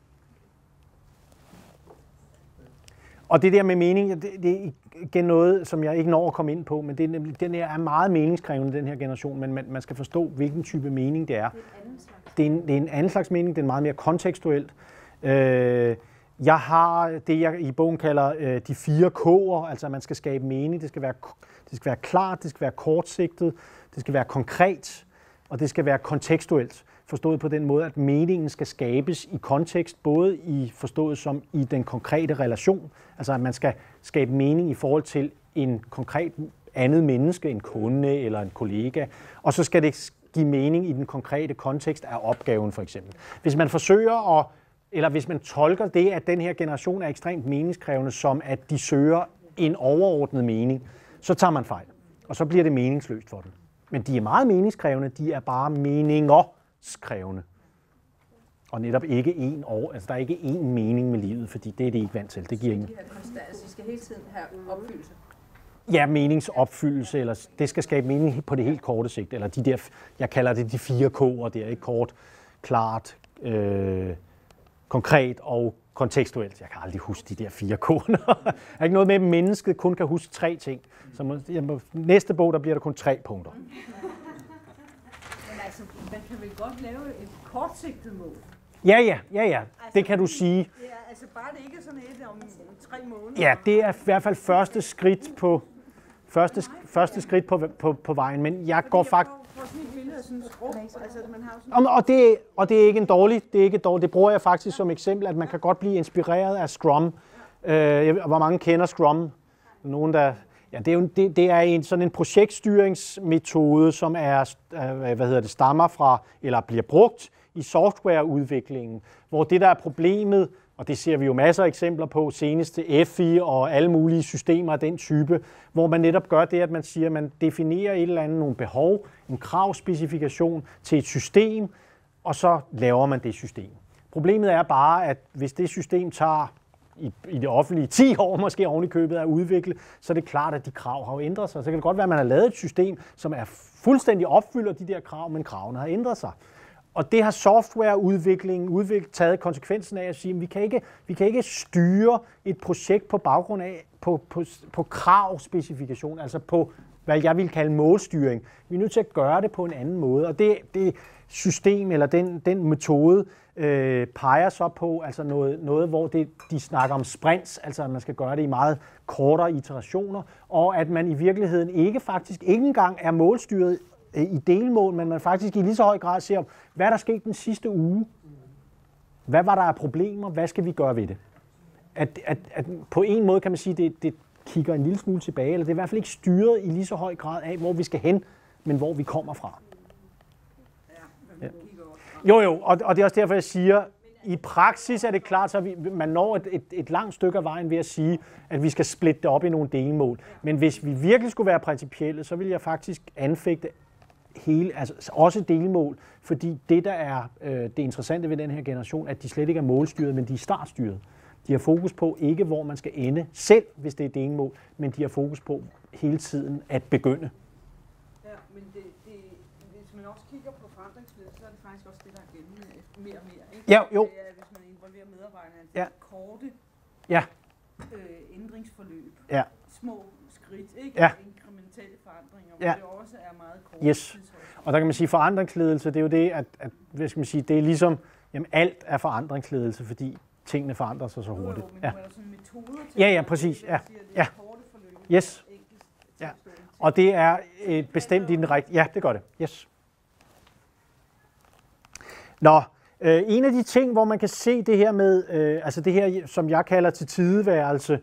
Og det der med mening, det, det er igen noget, som jeg ikke når at komme ind på, men det er nemlig, den her er meget meningskrævende, den her generation, men man, man skal forstå, hvilken type mening det er. Det er en, det er en anden slags mening, det er meget mere kontekstuelt. Øh, jeg har det, jeg i bogen kalder øh, de fire K'er, altså at man skal skabe mening, det skal være, det skal være klart, det skal være kortsigtet, det skal være konkret, og det skal være kontekstuelt. Forstået på den måde, at meningen skal skabes i kontekst, både i forstået som i den konkrete relation, altså at man skal skabe mening i forhold til en konkret andet menneske, en kunde eller en kollega, og så skal det give mening i den konkrete kontekst af opgaven for eksempel. Hvis man forsøger at, eller hvis man tolker det, at den her generation er ekstremt meningskrævende, som at de søger en overordnet mening, så tager man fejl, og så bliver det meningsløst for dem. Men de er meget meningskrævende, de er bare meninger krævende. Og netop ikke en år, altså der er ikke én mening med livet, fordi det er det ikke vant til. Det giver ingen. Altså, vi skal hele tiden have opfyldelse. Ja, meningsopfyldelse, eller det skal skabe mening på det helt korte sigt, eller de der, jeg kalder det de fire K'er, det er ikke kort, klart, øh, konkret og kontekstuelt. Jeg kan aldrig huske de der fire K'er. Der er ikke noget med, at mennesket kun kan huske tre ting. Så må, må, næste bog, der bliver der kun tre punkter. Altså, man kan vel godt lave et kortsigtet mål? Ja, ja, ja, ja. Altså, det kan du sige. Det er, altså bare det ikke er sådan et om tre måneder? Ja, det er i hvert fald første skridt på, første, første skridt på, på, på vejen, men jeg går faktisk... For sådan et billede af sådan en sprog, altså man har sådan... Og det, og det er ikke en dårlig, det er ikke dårligt. Det bruger jeg faktisk som eksempel, at man kan godt blive inspireret af Scrum. Øh, hvor mange kender Scrum? Nogen, der... Ja, det er, jo, det, det er en, sådan en projektstyringsmetode, som er, hvad hedder det, stammer fra, eller bliver brugt i softwareudviklingen, hvor det der er problemet, og det ser vi jo masser af eksempler på, senest til F I og alle mulige systemer af den type, hvor man netop gør det, at man siger, at man definerer et eller andet nogle behov, en kravspecifikation til et system, og så laver man det system. Problemet er bare, at hvis det system tager i, i det offentlige ti år måske oven i købet at udvikle, så er det klart, at de krav har jo ændret sig. Så kan det godt være, at man har lavet et system, som er fuldstændig opfylder de der krav, men kravene har ændret sig. Og det har softwareudviklingen udviklet, taget konsekvensen af at sige, at vi kan ikke, vi kan ikke styre et projekt på baggrund af på, på, på kravspecifikation, altså på, hvad jeg vil kalde målstyring. Vi er nødt til at gøre det på en anden måde, og det, det system eller den, den metode øh, peger så på altså noget, noget hvor det, de snakker om sprints, altså at man skal gøre det i meget kortere iterationer, og at man i virkeligheden ikke faktisk ikke engang er målstyret i delmål, men man faktisk i lige så høj grad ser, hvad der skete den sidste uge. Hvad var der af problemer? Hvad skal vi gøre ved det? At, at, at på en måde kan man sige, at det, det kigger en lille smule tilbage, eller det er i hvert fald ikke styret i lige så høj grad af, hvor vi skal hen, men hvor vi kommer fra. Ja. Jo, jo, og, og det er også derfor, jeg siger, i praksis er det klart, at man når et, et, et langt stykke af vejen ved at sige, at vi skal splitte det op i nogle delmål. Men hvis vi virkelig skulle være principielle, så vil jeg faktisk anfægte hele, altså også delmål, fordi det, der er øh, det interessante ved den her generation, at de slet ikke er målstyret, men de er startstyret. De har fokus på ikke, hvor man skal ende selv, hvis det er delmål, men de har fokus på hele tiden at begynde. Ja, men det, det, hvis man også kigger på forandringsledelse, så er det faktisk også det, der er gældende mere og mere. Ikke? Ja, jo. Det er, hvis man involverer medarbejderne, ja. korte ja. øh, ændringsforløb, ja. små skridt, ikke? Ja. Inkrementelle forandringer, ja. hvor det også er meget kort. Yes. Og der kan man sige, forandringsledelse, det er jo det, at, at hvad skal man sige, det er ligesom, jamen alt er forandringsledelse, fordi tingene forandrer sig så hurtigt. Jo, jo, men ja. Nu er der sådan metoder til, ja, ja, præcis. Ja. Siger, ja. Yes. Ja. Og det er et bestemt i den rigtige. Ja, det gør det. Yes. Nå, øh, en af de ting, hvor man kan se det her med, øh, altså det her, som jeg kalder til tideværelse,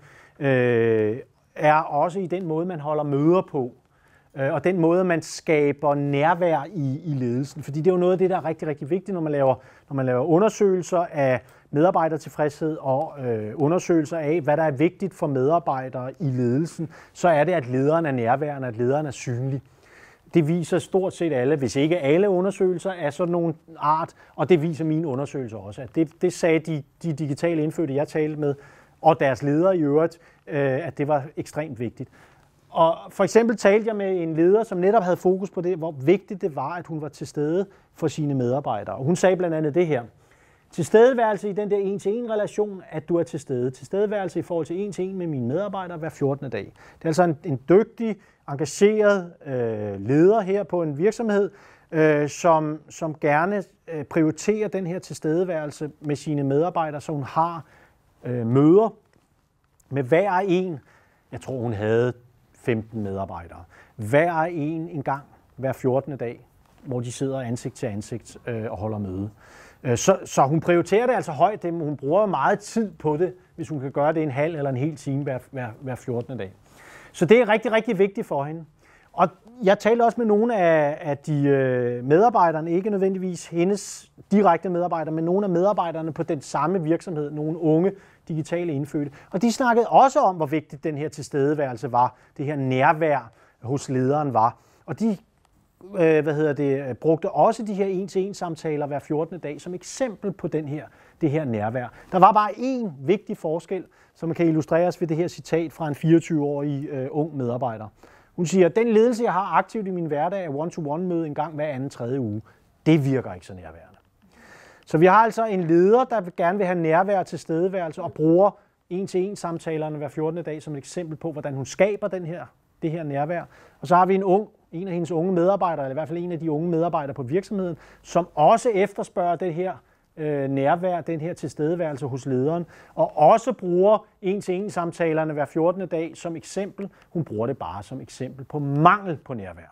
øh, er også i den måde, man holder møder på. Øh, og den måde, man skaber nærvær i, i ledelsen. Fordi det er jo noget af det, der er rigtig, rigtig vigtigt, når man laver, når man laver undersøgelser af medarbejdertilfredshed og øh, undersøgelser af, hvad der er vigtigt for medarbejdere i ledelsen, så er det, at lederen er nærværende, at lederen er synlig. Det viser stort set alle, hvis ikke alle undersøgelser af sådan nogle art, og det viser mine undersøgelser også. At det, det sagde de, de digitale indfødte, jeg talte med, og deres ledere i øvrigt, øh, at det var ekstremt vigtigt. Og for eksempel talte jeg med en leder, som netop havde fokus på det, hvor vigtigt det var, at hun var til stede for sine medarbejdere. Og hun sagde blandt andet det her. Tilstedeværelse i den der en-til-en relation, at du er til stede. Tilstedeværelse i forhold til en-til-en med mine medarbejdere hver fjortende dag. Det er altså en, en dygtig, engageret øh, leder her på en virksomhed, øh, som, som gerne øh, prioriterer den her tilstedeværelse med sine medarbejdere, så hun har øh, møder med hver en. Jeg tror, hun havde femten medarbejdere. Hver en en gang hver fjortende dag, hvor de sidder ansigt til ansigt øh, og holder møde. Så, så hun prioriterer det altså højt, det, hun bruger meget tid på det, hvis hun kan gøre det en halv eller en hel time hver, hver, hver fjortende dag. Så det er rigtig, rigtig vigtigt for hende. Og jeg talte også med nogle af, af de øh, medarbejderne, ikke nødvendigvis hendes direkte medarbejdere, men nogle af medarbejderne på den samme virksomhed, nogle unge digitale indfødte. Og de snakkede også om, hvor vigtigt den her tilstedeværelse var, det her nærvær hos lederen var. Og de øh, hvad hedder det, brugte også de her en-til-en samtaler hver fjortende dag som eksempel på den her, det her nærvær. Der var bare én vigtig forskel, som kan illustreres ved det her citat fra en fireogtyve-årig øh, ung medarbejder. Hun siger, at den ledelse, jeg har aktivt i min hverdag, er one-to-one-møde en gang hver anden tredje uge. Det virker ikke så nærværende. Så vi har altså en leder, der gerne vil have nærvær til stedeværelse og bruger en-til-en samtalerne hver fjortende dag som et eksempel på, hvordan hun skaber den her, det her nærvær. Og så har vi en ung, en af hendes unge medarbejdere, eller i hvert fald en af de unge medarbejdere på virksomheden, som også efterspørger det her øh, nærvær, den her tilstedeværelse hos lederen, og også bruger en-til-en samtalerne hver fjortende dag som eksempel. Hun bruger det bare som eksempel på mangel på nærvær.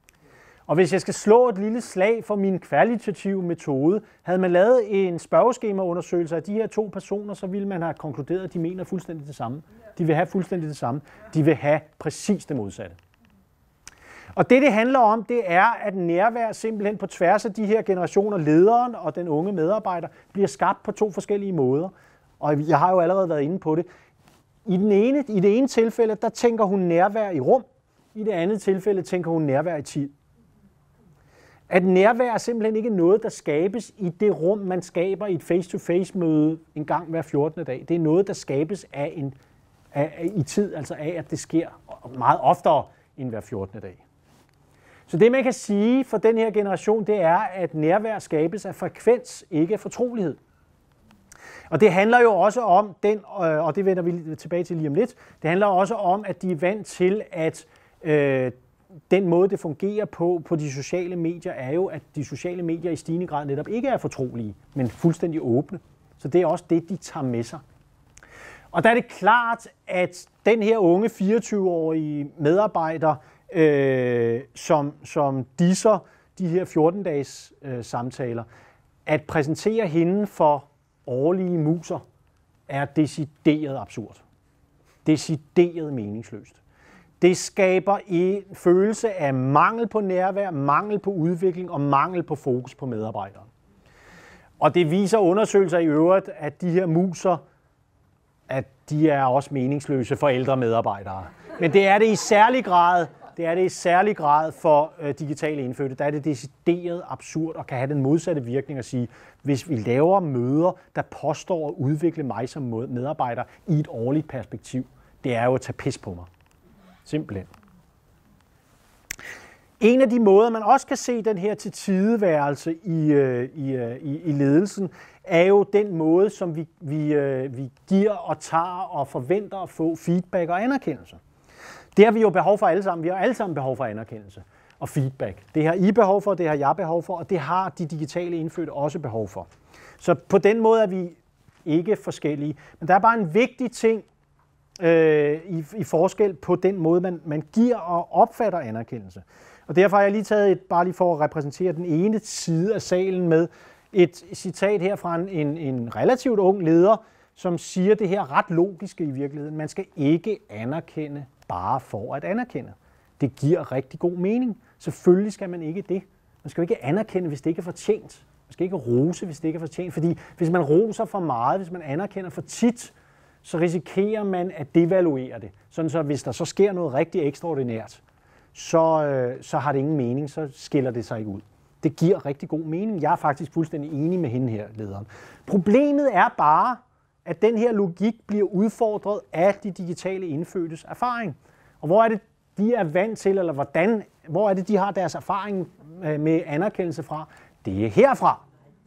Og hvis jeg skal slå et lille slag for min kvalitative metode, havde man lavet en spørgeskemaundersøgelse af de her to personer, så ville man have konkluderet, at de mener fuldstændig det samme. De vil have fuldstændig det samme. De vil have præcis det modsatte. Og det, det handler om, det er, at nærvær simpelthen på tværs af de her generationer, lederen og den unge medarbejder, bliver skabt på to forskellige måder. Og jeg har jo allerede været inde på det. I, den ene, i det ene tilfælde, der tænker hun nærvær i rum. I det andet tilfælde tænker hun nærvær i tid. At nærvær er simpelthen ikke noget, der skabes i det rum, man skaber i et face-to-face-møde en gang hver fjortende dag. Det er noget, der skabes af en, af, i tid, altså af, at det sker meget oftere end hver fjortende dag. Så det, man kan sige for den her generation, det er, at nærvær skabes af frekvens, ikke af fortrolighed. Og det handler jo også om, den, og det vender vi tilbage til lige om lidt, det handler også om, at de er vant til, at øh, den måde, det fungerer på på de sociale medier, er jo, at de sociale medier i stigende grad netop ikke er fortrolige, men fuldstændig åbne. Så det er også det, de tager med sig. Og der er det klart, at den her unge fireogtyve-årige medarbejder, øh, som, som disser de her fjorten-dages øh, samtaler, at præsentere hende for årlige muser, er decideret absurd. Decideret meningsløst. Det skaber en følelse af mangel på nærvær, mangel på udvikling og mangel på fokus på medarbejdere. Og det viser undersøgelser i øvrigt, at de her muser, at de er også meningsløse for ældre medarbejdere. Men det er det i særlig grad, det er det i særlig grad for øh, digitale indfødte. Der er det decideret absurd og kan have den modsatte virkning at sige, hvis vi laver møder, der påstår at udvikle mig som medarbejder i et årligt perspektiv, det er jo at tage pis på mig. Simpelthen. En af de måder, man også kan se den her tilsideværelse i, øh, i, øh, i ledelsen, er jo den måde, som vi, vi, øh, vi giver og tager og forventer at få feedback og anerkendelse. Det har vi jo behov for alle sammen. Vi har alle sammen behov for anerkendelse og feedback. Det har I behov for, det har jeg behov for, og det har de digitale indfødte også behov for. Så på den måde er vi ikke forskellige. Men der er bare en vigtig ting øh, i, i forskel på den måde, man, man giver og opfatter anerkendelse. Og derfor har jeg lige taget et, bare lige for at repræsentere den ene side af salen med et citat her fra en, en relativt ung leder, som siger det her ret logiske i virkeligheden. Man skal ikke anerkende bare for at anerkende. Det giver rigtig god mening. Selvfølgelig skal man ikke det. Man skal jo ikke anerkende, hvis det ikke er fortjent. Man skal ikke rose, hvis det ikke er fortjent. Fordi hvis man roser for meget, hvis man anerkender for tit, så risikerer man at devaluere det. Sådan så hvis der så sker noget rigtig ekstraordinært, så, øh, så har det ingen mening, så skiller det sig ikke ud. Det giver rigtig god mening. Jeg er faktisk fuldstændig enig med hende her, lederen. Problemet er bare, at den her logik bliver udfordret af de digitale indfødtes erfaring. Og hvor er det, de er vant til, eller hvordan, hvor er det, de har deres erfaring med anerkendelse fra? Det er herfra.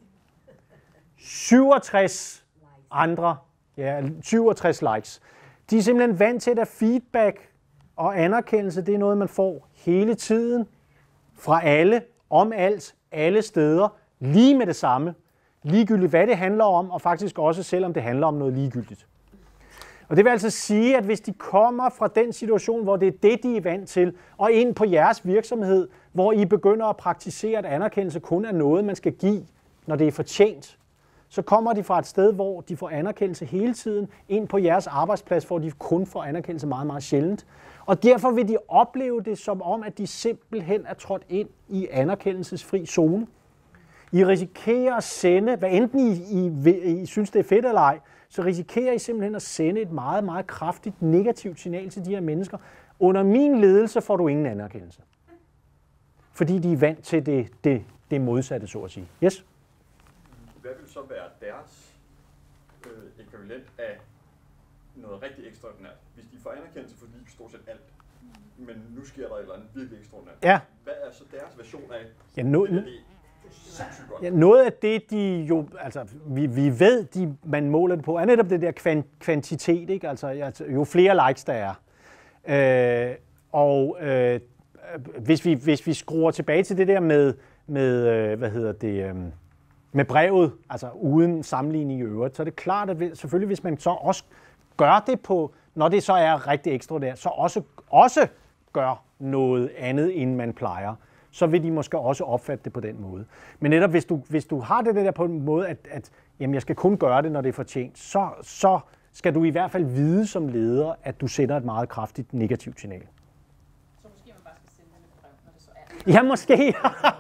syvogtres andre, ja, syvogtres likes. De er simpelthen vant til, at feedback og anerkendelse, det er noget, man får hele tiden, fra alle, om alt, alle steder, lige med det samme. Ligegyldigt hvad det handler om, og faktisk også selvom det handler om noget ligegyldigt. Og det vil altså sige, at hvis de kommer fra den situation, hvor det er det, de er vant til, og ind på jeres virksomhed, hvor I begynder at praktisere, at anerkendelse kun er noget, man skal give, når det er fortjent, så kommer de fra et sted, hvor de får anerkendelse hele tiden, ind på jeres arbejdsplads, hvor de kun får anerkendelse meget, meget sjældent. Og derfor vil de opleve det som om, at de simpelthen er trådt ind i anerkendelsesfri zone. I risikerer at sende, hvad enten I, I, I synes, det er fedt eller ej, så risikerer I simpelthen at sende et meget, meget kraftigt negativt signal til de her mennesker. Under min ledelse får du ingen anerkendelse. Fordi de er vant til det, det, det modsatte, så at sige. Yes? Hvad vil så være deres øh, ekvivalent af noget rigtig ekstraordinært? Hvis de får anerkendelse for lige stort set alt, men nu sker der et eller andet virkelig ekstraordinært. Ja. Hvad er så deres version af ja, no, det, det ja, noget af det, de jo, altså, vi, vi ved, de, man måler det på, er netop det der kvan, kvantitet, ikke? Altså, altså, jo flere likes der er. Øh, og øh, hvis, vi, hvis vi skruer tilbage til det der med, med øh, hvad hedder det, øh, med brevet, altså uden sammenligning i øvrigt, så er det klart, at selvfølgelig, hvis man så også gør det på, når det så er rigtig ekstraordinært, så også, også gør noget andet, end man plejer, så vil de måske også opfatte det på den måde. Men netop hvis du, hvis du har det der på en måde, at, at jamen, jeg skal kun gøre det, når det er fortjent, så, så skal du i hvert fald vide som leder, at du sender et meget kraftigt negativt signal. Så måske man bare skal sende dem et brev, Ja, måske.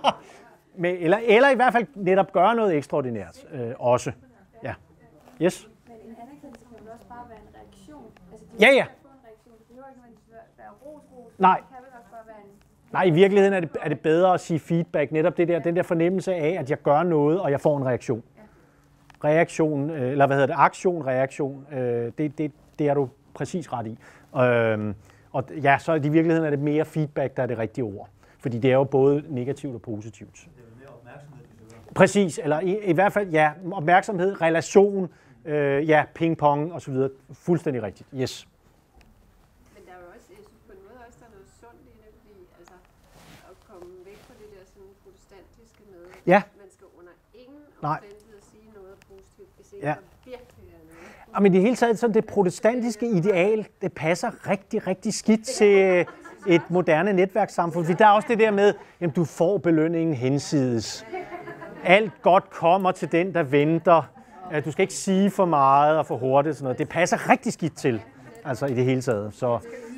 Med, eller, eller i hvert fald netop gøre noget ekstraordinært øh, også. Ja. Yes. Men en anerkendelse kan jo også bare være en reaktion. Altså, Ja, ja. få en reaktion. Det behøver ikke nødvendigvis være ros, ros. Nej. Det kan vel også bare være en... Nej, i virkeligheden er det, er det bedre at sige feedback. Netop det der, den der fornemmelse af, at jeg gør noget, og jeg får en reaktion. Reaktion, øh, eller hvad hedder det, aktion, reaktion, øh, det, det, det er du præcis ret i. Øh, og ja, så i virkeligheden er det mere feedback, der er det rigtige ord. Fordi det er jo både negativt og positivt. Det er jo mere opmærksomhed, de søger. Præcis, eller i, i hvert fald, ja, opmærksomhed, relation, øh, ja, ping-pong osv. Fuldstændig rigtigt, yes. Men der er jo også, jeg synes på en måde også, der er noget sundt i det, fordi altså, at komme væk fra det der sådan protestantiske med, Ja. man skal under ingen Nej. omstændighed sige noget positivt, hvis ikke Ja. der virkelig er noget. Og men i det hele taget, så det protestantiske ideal, det passer rigtig, rigtig skidt til et moderne netværkssamfund. Fordi der er også det der med, at du får belønningen hensides. Alt godt kommer til den, der venter. Du skal ikke sige for meget og for hurtigt. Sådan noget. Det passer rigtig skidt til, altså i det hele taget. Så,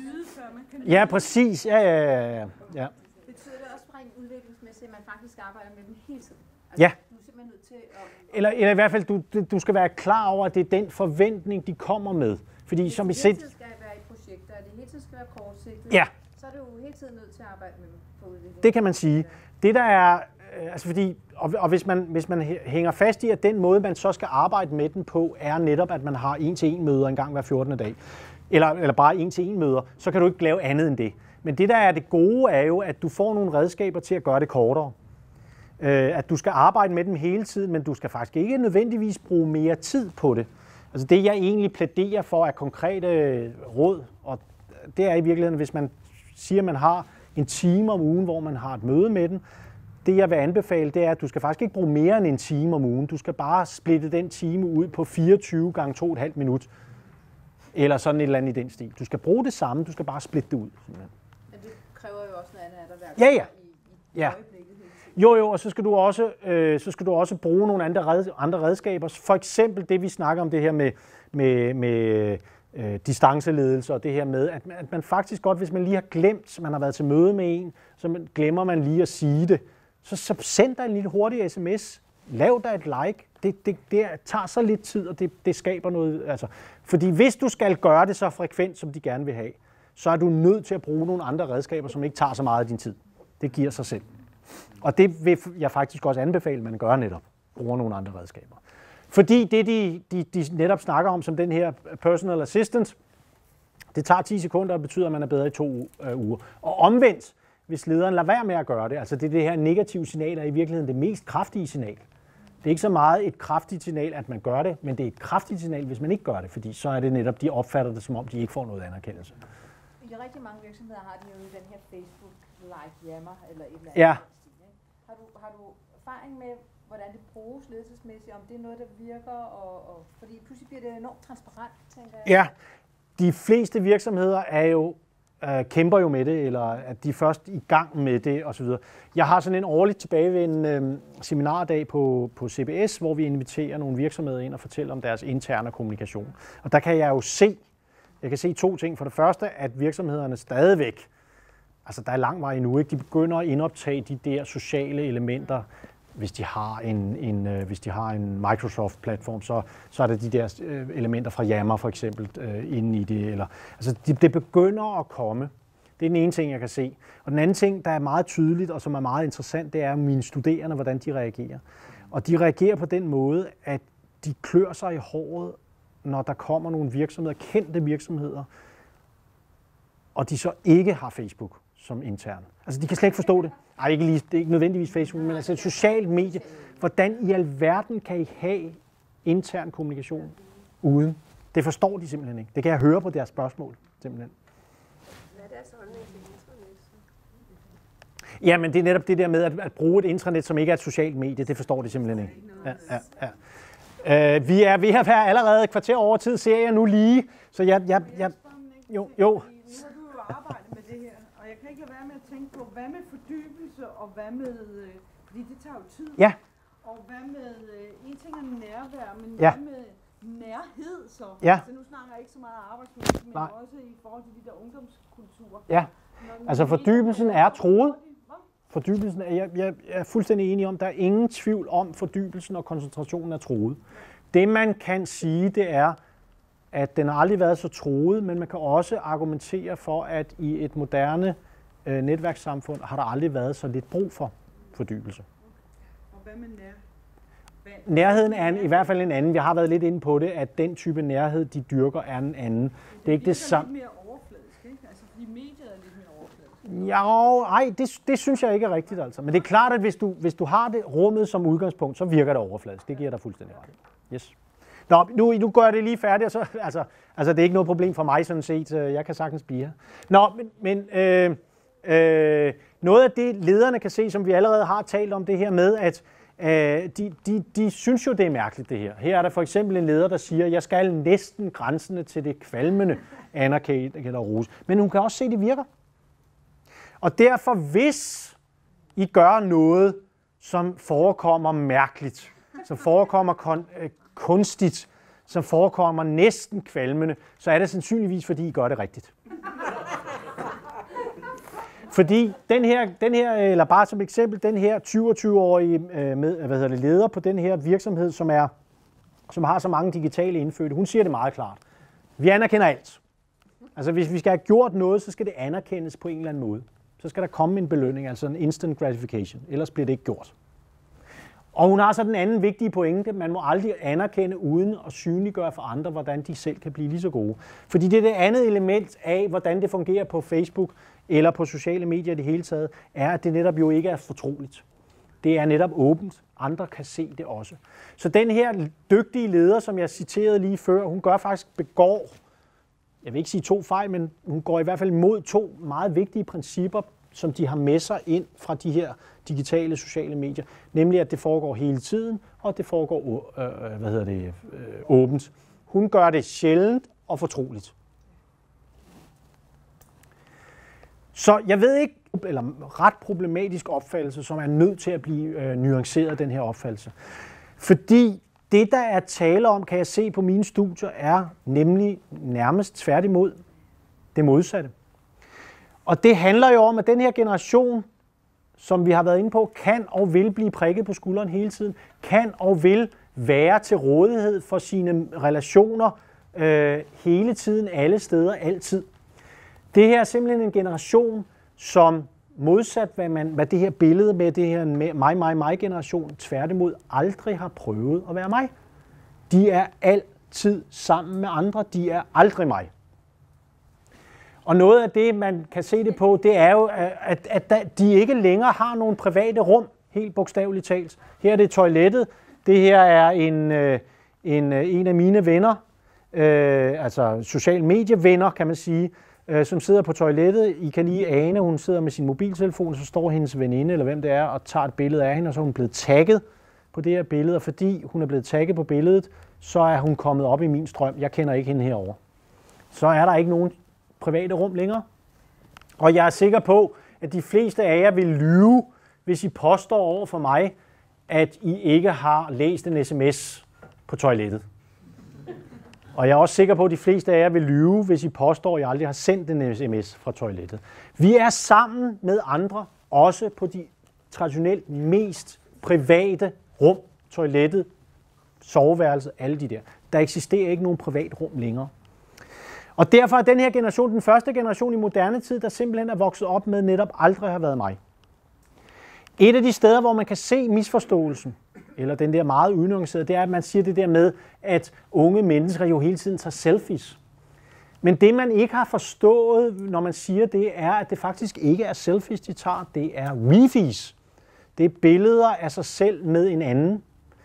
ja, præcis. Ja, ja, ja, ja, ja. Betyder det også rent udviklingsmæssigt, at man faktisk arbejder med dem hele tiden? Altså, Ja. Du er simpelthen nødt til at... Eller, eller i hvert fald, du, du skal være klar over, at det er den forventning, de kommer med. Fordi som vi Hvis set... det hele tiden skal være i projekter, og det hele tiden skal være kortsigtet, Ja. så er du jo hele tiden nødt til at arbejde med dem på udvikling. Det kan man sige. Det der er, øh, altså fordi, og, og hvis man, hvis man hæ- hænger fast i, at den måde, man så skal arbejde med den på, er netop, at man har en-til-en møder en gang hver fjortende dag, eller, eller bare en-til-en møder, så kan du ikke lave andet end det. Men det der er det gode, er jo, at du får nogle redskaber til at gøre det kortere. Øh, at du skal arbejde med dem hele tiden, men du skal faktisk ikke nødvendigvis bruge mere tid på det. Altså det, jeg egentlig plæderer for, er konkrete råd, og det er i virkeligheden, hvis man siger, at man har en time om ugen, hvor man har et møde med den. Det, jeg vil anbefale, det er, at du skal faktisk ikke bruge mere end en time om ugen. Du skal bare splitte den time ud på fireogtyve gange to komma fem minut. Eller sådan et eller andet i den stil. Du skal bruge det samme, du skal bare splitte det ud. Simpelthen. Men det kræver jo også noget andet af dig hver Ja, ja. gang i, i Ja. øjeblikket hele tiden. Jo, jo, og så skal du også, øh, så skal du også bruge nogle andre, red, andre redskaber. For eksempel det, vi snakker om, det her med, med, med øh, distanceledelse og det her med, at man, at man faktisk godt, hvis man lige har glemt, man har været til møde med en, så man, glemmer man lige at sige det. Så, så send dig en lille hurtig sms. Lav dig et like. Det, det, det tager så lidt tid, og det, det skaber noget. Altså, fordi hvis du skal gøre det så frekvent, som de gerne vil have, så er du nødt til at bruge nogle andre redskaber, som ikke tager så meget af din tid. Det giver sig selv. Og det vil jeg faktisk også anbefale, at man gør netop. Bruger nogle andre redskaber. Fordi det, de, de, de netop snakker om, som den her personal assistant, det tager ti sekunder og betyder, at man er bedre i to øh, uger. Og omvendt, hvis lederen lader være med at gøre det, altså det, det her negative signal er i virkeligheden det mest kraftige signal. Det er ikke så meget et kraftigt signal, at man gør det, men det er et kraftigt signal, hvis man ikke gør det, fordi så er det netop, de opfatter det, som om de ikke får noget anerkendelse. I rigtig mange virksomheder har de jo den her Facebook like jammer eller et eller andet. Ja. Har du, har du erfaring med, hvordan det bruges ledelsesmæssigt, om det er noget, der virker, og, og fordi pludselig bliver det enormt transparent, tænker jeg. Ja, de fleste virksomheder er jo, øh, kæmper jo med det, eller at de er først i gang med det osv. Jeg har sådan en årligt tilbagevendende øh, seminardag på, på C B S, hvor vi inviterer nogle virksomheder ind og fortæller om deres interne kommunikation. Og der kan jeg jo se, jeg kan se to ting. For det første, at virksomhederne stadigvæk, altså der er lang vej endnu, ikke? De begynder at indoptage de der sociale elementer. Hvis de har en, en, øh, hvis de har en Microsoft-platform, så, så er det de der øh, elementer fra Yammer for eksempel øh, inde i det. Eller, altså det, det begynder at komme. Det er den ene ting, jeg kan se. Og den anden ting, der er meget tydeligt og som er meget interessant, det er mine studerende, hvordan de reagerer. Og de reagerer på den måde, at de klør sig i håret, når der kommer nogle virksomheder, kendte virksomheder, og de så ikke har Facebook som intern. Altså, de kan slet ikke forstå det. Ej, ikke lige, det er ikke nødvendigvis Facebook, men altså et socialt medie. Hvordan i alverden kan I have intern kommunikation uden? Det forstår de simpelthen ikke. Det kan jeg høre på deres spørgsmål, simpelthen. Hvad er deres holdning til intranet? Ja, men det er netop det der med at, at bruge et intranet, som ikke er et socialt medie. Det forstår de simpelthen ikke. Ja, ja, ja. Uh, vi er ved at være allerede et kvarter over tid, ser jeg nu lige. Så jeg... jeg, jeg jo, jo. Nu har du jo arbejdet med det her, og jeg kan ikke lade være med at tænke på, hvad med fordybelse, og hvad med, øh, fordi det tager jo tid, Ja. og hvad med, øh, en ting er nærvær, men Ja. hvad med nærhed så? Ja. Altså nu snakker jeg ikke så meget arbejdsmiljø, men Nej. også i forhold til de der ungdomskulturer. Ja, altså fordybelsen er troet. Fordybelsen er, jeg, jeg er fuldstændig enig om, der er ingen tvivl om, fordybelsen og koncentrationen er truet. Det man kan sige, det er, at den har aldrig været så truet, men man kan også argumentere for, at i et moderne øh, netværkssamfund har der aldrig været så lidt brug for fordybelse. Og hvad med nær? Hvad? Nærheden er en, i hvert fald en anden. Vi har været lidt inde på det, at den type nærhed, de dyrker, er en anden. Det er ikke det samme. Det er lidt mere overfladisk, ikke? Altså, fordi mediet er lidt mere overfladisk. Ja, ej, det, det synes jeg ikke er rigtigt, altså. Men det er klart, at hvis du, hvis du har det rummet som udgangspunkt, så virker det overfladisk. Det giver dig fuldstændig ret. Yes. Nå, nu, nu gør jeg det lige færdigt, og så, altså, altså, det er ikke noget problem for mig sådan set. Jeg kan sagtens blive her. Nå, men, men øh, øh, noget af det, lederne kan se, som vi allerede har talt om, det her med, at øh, de, de, de synes jo, det er mærkeligt, det her. Her er der for eksempel en leder, der siger, jeg skal næsten grænsende til det kvalmende anerkende og rose. Men hun kan også se, at det virker. Og derfor, hvis I gør noget, som forekommer mærkeligt, som forekommer kon- øh, kunstigt, som forekommer næsten kvalmende, så er det sandsynligvis, fordi I gør det rigtigt. Fordi den her, den her, eller bare som eksempel, den her syvogtyve-årige øh, med, hvad hedder det, leder på den her virksomhed, som, er, som har så mange digitale indfødte, hun siger det meget klart. Vi anerkender alt. Altså hvis vi skal have gjort noget, så skal det anerkendes på en eller anden måde. Så skal der komme en belønning, altså en instant gratification. Ellers bliver det ikke gjort. Og hun har så den anden vigtige pointe, man må aldrig anerkende uden at synliggøre for andre, hvordan de selv kan blive lige så gode. Fordi det er det andet element af, hvordan det fungerer på Facebook eller på sociale medier i det hele taget, er, at det netop jo ikke er fortroligt. Det er netop åbent. Andre kan se det også. Så den her dygtige leder, som jeg citerede lige før, hun gør faktisk begår, jeg vil ikke sige to fejl, men hun går i hvert fald imod to meget vigtige principper, som de har med sig ind fra de her digitale sociale medier, nemlig at det foregår hele tiden, og at det foregår øh, hvad hedder det, øh, åbent. Hun gør det sjældent og fortroligt. Så jeg ved ikke, eller ret problematisk opfattelse, som er nødt til at blive øh, nuanceret, den her opfattelse. Fordi det, der er tale om, kan jeg se på mine studier, er nemlig nærmest tværtimod det modsatte. Og det handler jo om, at den her generation, som vi har været inde på, kan og vil blive prikket på skulderen hele tiden, kan og vil være til rådighed for sine relationer øh, hele tiden, alle steder, altid. Det her er simpelthen en generation, som modsat hvad, man, hvad det her billede med det her mig, mig, mig-generation tværtimod aldrig har prøvet at være mig. De er altid sammen med andre, de er aldrig mig. Og noget af det, man kan se det på, det er jo, at, at de ikke længere har nogen private rum, helt bogstaveligt talt. Her er det toilettet. Det her er en, en, en af mine venner, øh, altså social medievenner, kan man sige, øh, som sidder på toilettet. I kan lige ane, hun sidder med sin mobiltelefon, så står hendes veninde, eller hvem det er, og tager et billede af hende, og så er hun blevet tagget på det her billede. Og fordi hun er blevet tagget på billedet, så er hun kommet op i min strøm. Jeg kender ikke hende herover. Så er der ikke nogen private rum længere. Og jeg er sikker på, at de fleste af jer vil lyve, hvis I påstår over for mig, at I ikke har læst en sms på toilettet. Og jeg er også sikker på, at de fleste af jer vil lyve, hvis I påstår, at I aldrig har sendt en sms fra toilettet. Vi er sammen med andre, også på de traditionelt mest private rum. Toilettet, soveværelset, alle de der. Der eksisterer ikke nogen privat rum længere. Og derfor er den her generation den første generation i moderne tid, der simpelthen er vokset op med netop aldrig har været mig. Et af de steder, hvor man kan se misforståelsen, eller den der meget unuancerede, det er, at man siger det der med, at unge mennesker jo hele tiden tager selfies. Men det, man ikke har forstået, når man siger det, er, at det faktisk ikke er selfies, de tager, det er wifis. Det er billeder af sig selv med en anden.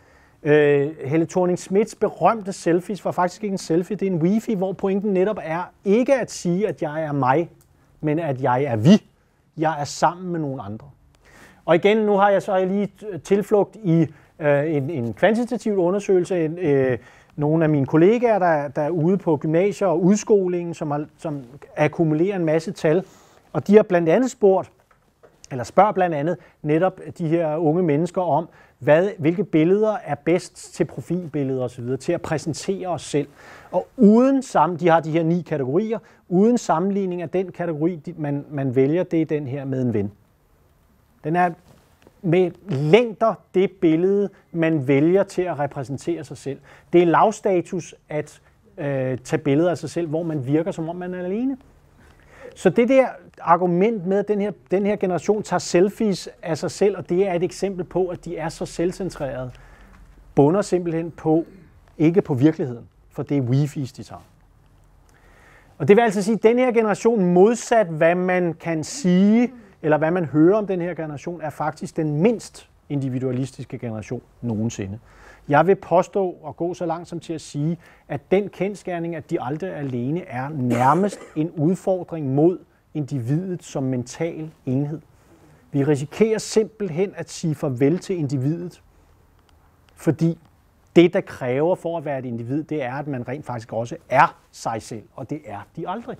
Øh, Helle Thorning-Schmidts berømte selfies var faktisk ikke en selfie, det er en wifi, hvor pointen netop er ikke at sige, at jeg er mig, men at jeg er vi. Jeg er sammen med nogle andre. Og igen, nu har jeg så lige tilflugt i øh, en, en kvantitativ undersøgelse. En, øh, nogle af mine kollegaer, der, der er ude på gymnasier og udskolingen, som, har, som akkumulerer en masse tal. Og de har blandt andet spurgt, eller spørger blandt andet netop de her unge mennesker om, hvad, hvilke billeder er bedst til profilbilleder osv., til at præsentere os selv. Og uden sammen, de har de her ni kategorier, uden sammenligning af den kategori, man, man vælger, det er den her med en ven. Den er med længder det billede, man vælger til at repræsentere sig selv. Det er lavstatus at øh, tage billeder af sig selv, hvor man virker, som om man er alene. Så det der argument med, at den her, den her generation tager selfies af sig selv, og det er et eksempel på, at de er så selvcentrerede, bunder simpelthen på, ikke på virkeligheden, for det er wifis, de tager. Og det vil altså sige, at den her generation, modsat hvad man kan sige, eller hvad man hører om den her generation, er faktisk den mindst individualistiske generation nogensinde. Jeg vil påstå og gå så langt som til at sige, at den kendsgerning, at de aldrig er alene, er nærmest en udfordring mod individet som mental enhed. Vi risikerer simpelthen at sige farvel til individet, fordi det, der kræver for at være et individ, det er, at man rent faktisk også er sig selv, og det er de aldrig.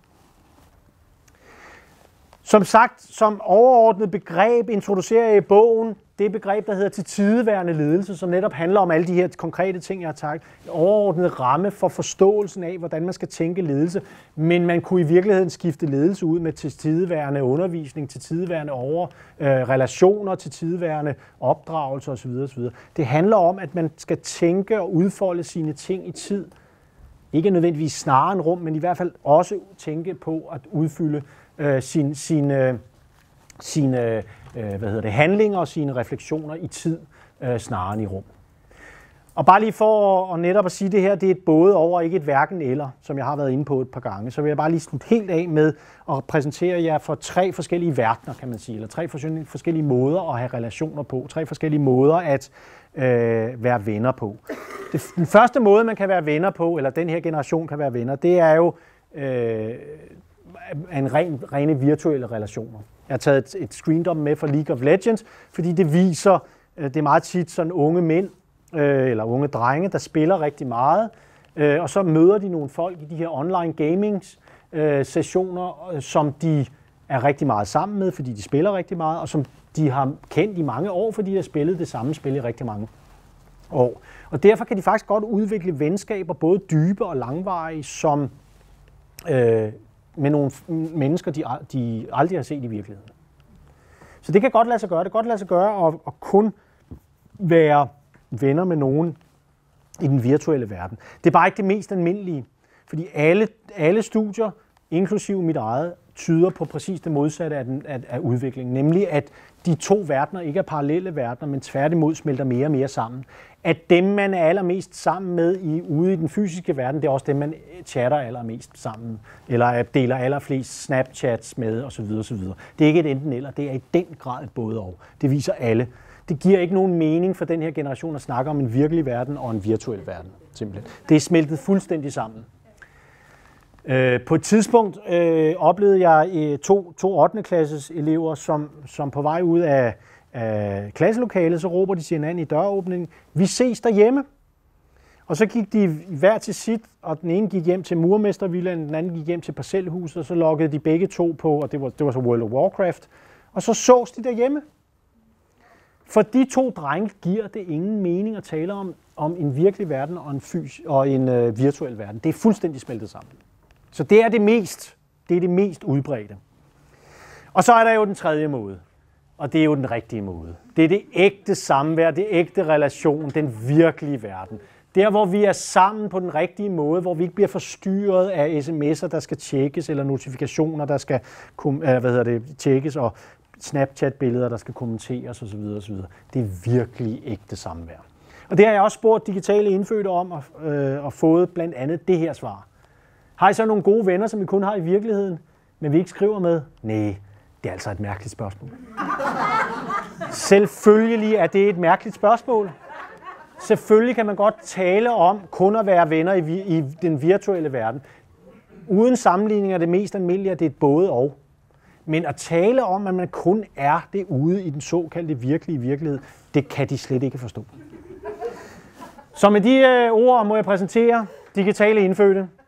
Som sagt, som overordnet begreb introducerer jeg i bogen det begreb, der hedder til tideværende ledelse, som netop handler om alle de her konkrete ting, jeg har sagt. En overordnet ramme for forståelsen af, hvordan man skal tænke ledelse, men man kunne i virkeligheden skifte ledelse ud med til tideværende undervisning, til tideværende over, øh, relationer, til tideværende opdragelse osv. osv. Det handler om, at man skal tænke og udfolde sine ting i tid. Ikke nødvendigvis snarere en rum, men i hvert fald også tænke på at udfylde øh, sin, sin, øh, sine øh, hvad hedder det, handlinger og sine refleksioner i tid øh, snarere end i rum. Og bare lige for at, at netop at sige det her, det er et både over, ikke et hverken eller, som jeg har været inde på et par gange, så vil jeg bare lige slutte helt af med at præsentere jer for tre forskellige verdener, kan man sige, eller tre forskellige måder at have relationer på, tre forskellige måder at øh, være venner på. Det, den første måde, man kan være venner på, eller den her generation kan være venner, det er jo øh, en ren, rene virtuelle relationer. Jeg har taget et, et screendom med fra League of Legends, fordi det viser, det er meget tit sådan unge mænd, øh, eller unge drenge, der spiller rigtig meget, øh, og så møder de nogle folk i de her online gaming øh, sessioner, øh, som de er rigtig meget sammen med, fordi de spiller rigtig meget, og som de har kendt i mange år, fordi de har spillet det samme spil i rigtig mange år. Og derfor kan de faktisk godt udvikle venskaber, både dybe og langvarige, som øh, med nogle mennesker, de, de aldrig har set i virkeligheden. Så det kan godt lade sig gøre. Det kan godt lade sig gøre at, at kun være venner med nogen i den virtuelle verden. Det er bare ikke det mest almindelige, fordi alle, alle studier, inklusive mit eget, tyder på præcis det modsatte af, den, af, af udviklingen, nemlig at de to verdener ikke er parallelle verdener, men tværtimod smelter mere og mere sammen. At dem, man er allermest sammen med i, ude i den fysiske verden, det er også dem, man chatter allermest sammen, eller deler allerflest Snapchats med, osv. osv. Det er ikke et enten eller, det er i den grad et både og. Det viser alle. Det giver ikke nogen mening for den her generation at snakke om en virkelig verden og en virtuel verden, simpelthen. Det er smeltet fuldstændig sammen. På et tidspunkt øh, oplevede jeg øh, to, to ottende klasses elever, som, som på vej ud af, af klasselokalet, så råber de til hinanden i døråbningen, vi ses derhjemme. Og så gik de hver til sit, og den ene gik hjem til murmestervillaen, den anden gik hjem til parcelhuset, og så loggede de begge to på, og det var, det var så World of Warcraft, og så sås de derhjemme. For de to drenge giver det ingen mening at tale om, om en virkelig verden og en, fys- og en øh, virtuel verden. Det er fuldstændig smeltet sammen. Så det er det mest, det er det mest udbredte. Og så er der jo den tredje måde, og det er jo den rigtige måde. Det er det ægte samvær, det ægte relation, den virkelige verden. Der, hvor vi er sammen på den rigtige måde, hvor vi ikke bliver forstyrret af sms'er, der skal tjekkes, eller notifikationer, der skal hvad hedder det, tjekkes, og Snapchat-billeder, der skal kommenteres osv. osv. Det er virkelig ægte samvær. Og det har jeg også spurgt digitale indfødte om, og, øh, og fået blandt andet det her svar. Har I så nogle gode venner, som I kun har i virkeligheden, men vi ikke skriver med? Nej, det er altså et mærkeligt spørgsmål. Selvfølgelig er det et mærkeligt spørgsmål. Selvfølgelig kan man godt tale om kun at være venner i, i den virtuelle verden. Uden sammenligning er det mest almindelige, at det er et både og. Men at tale om, at man kun er det ude i den såkaldte virkelige virkelighed, det kan de slet ikke forstå. Så med de øh, ord må jeg præsentere digitale indfødte.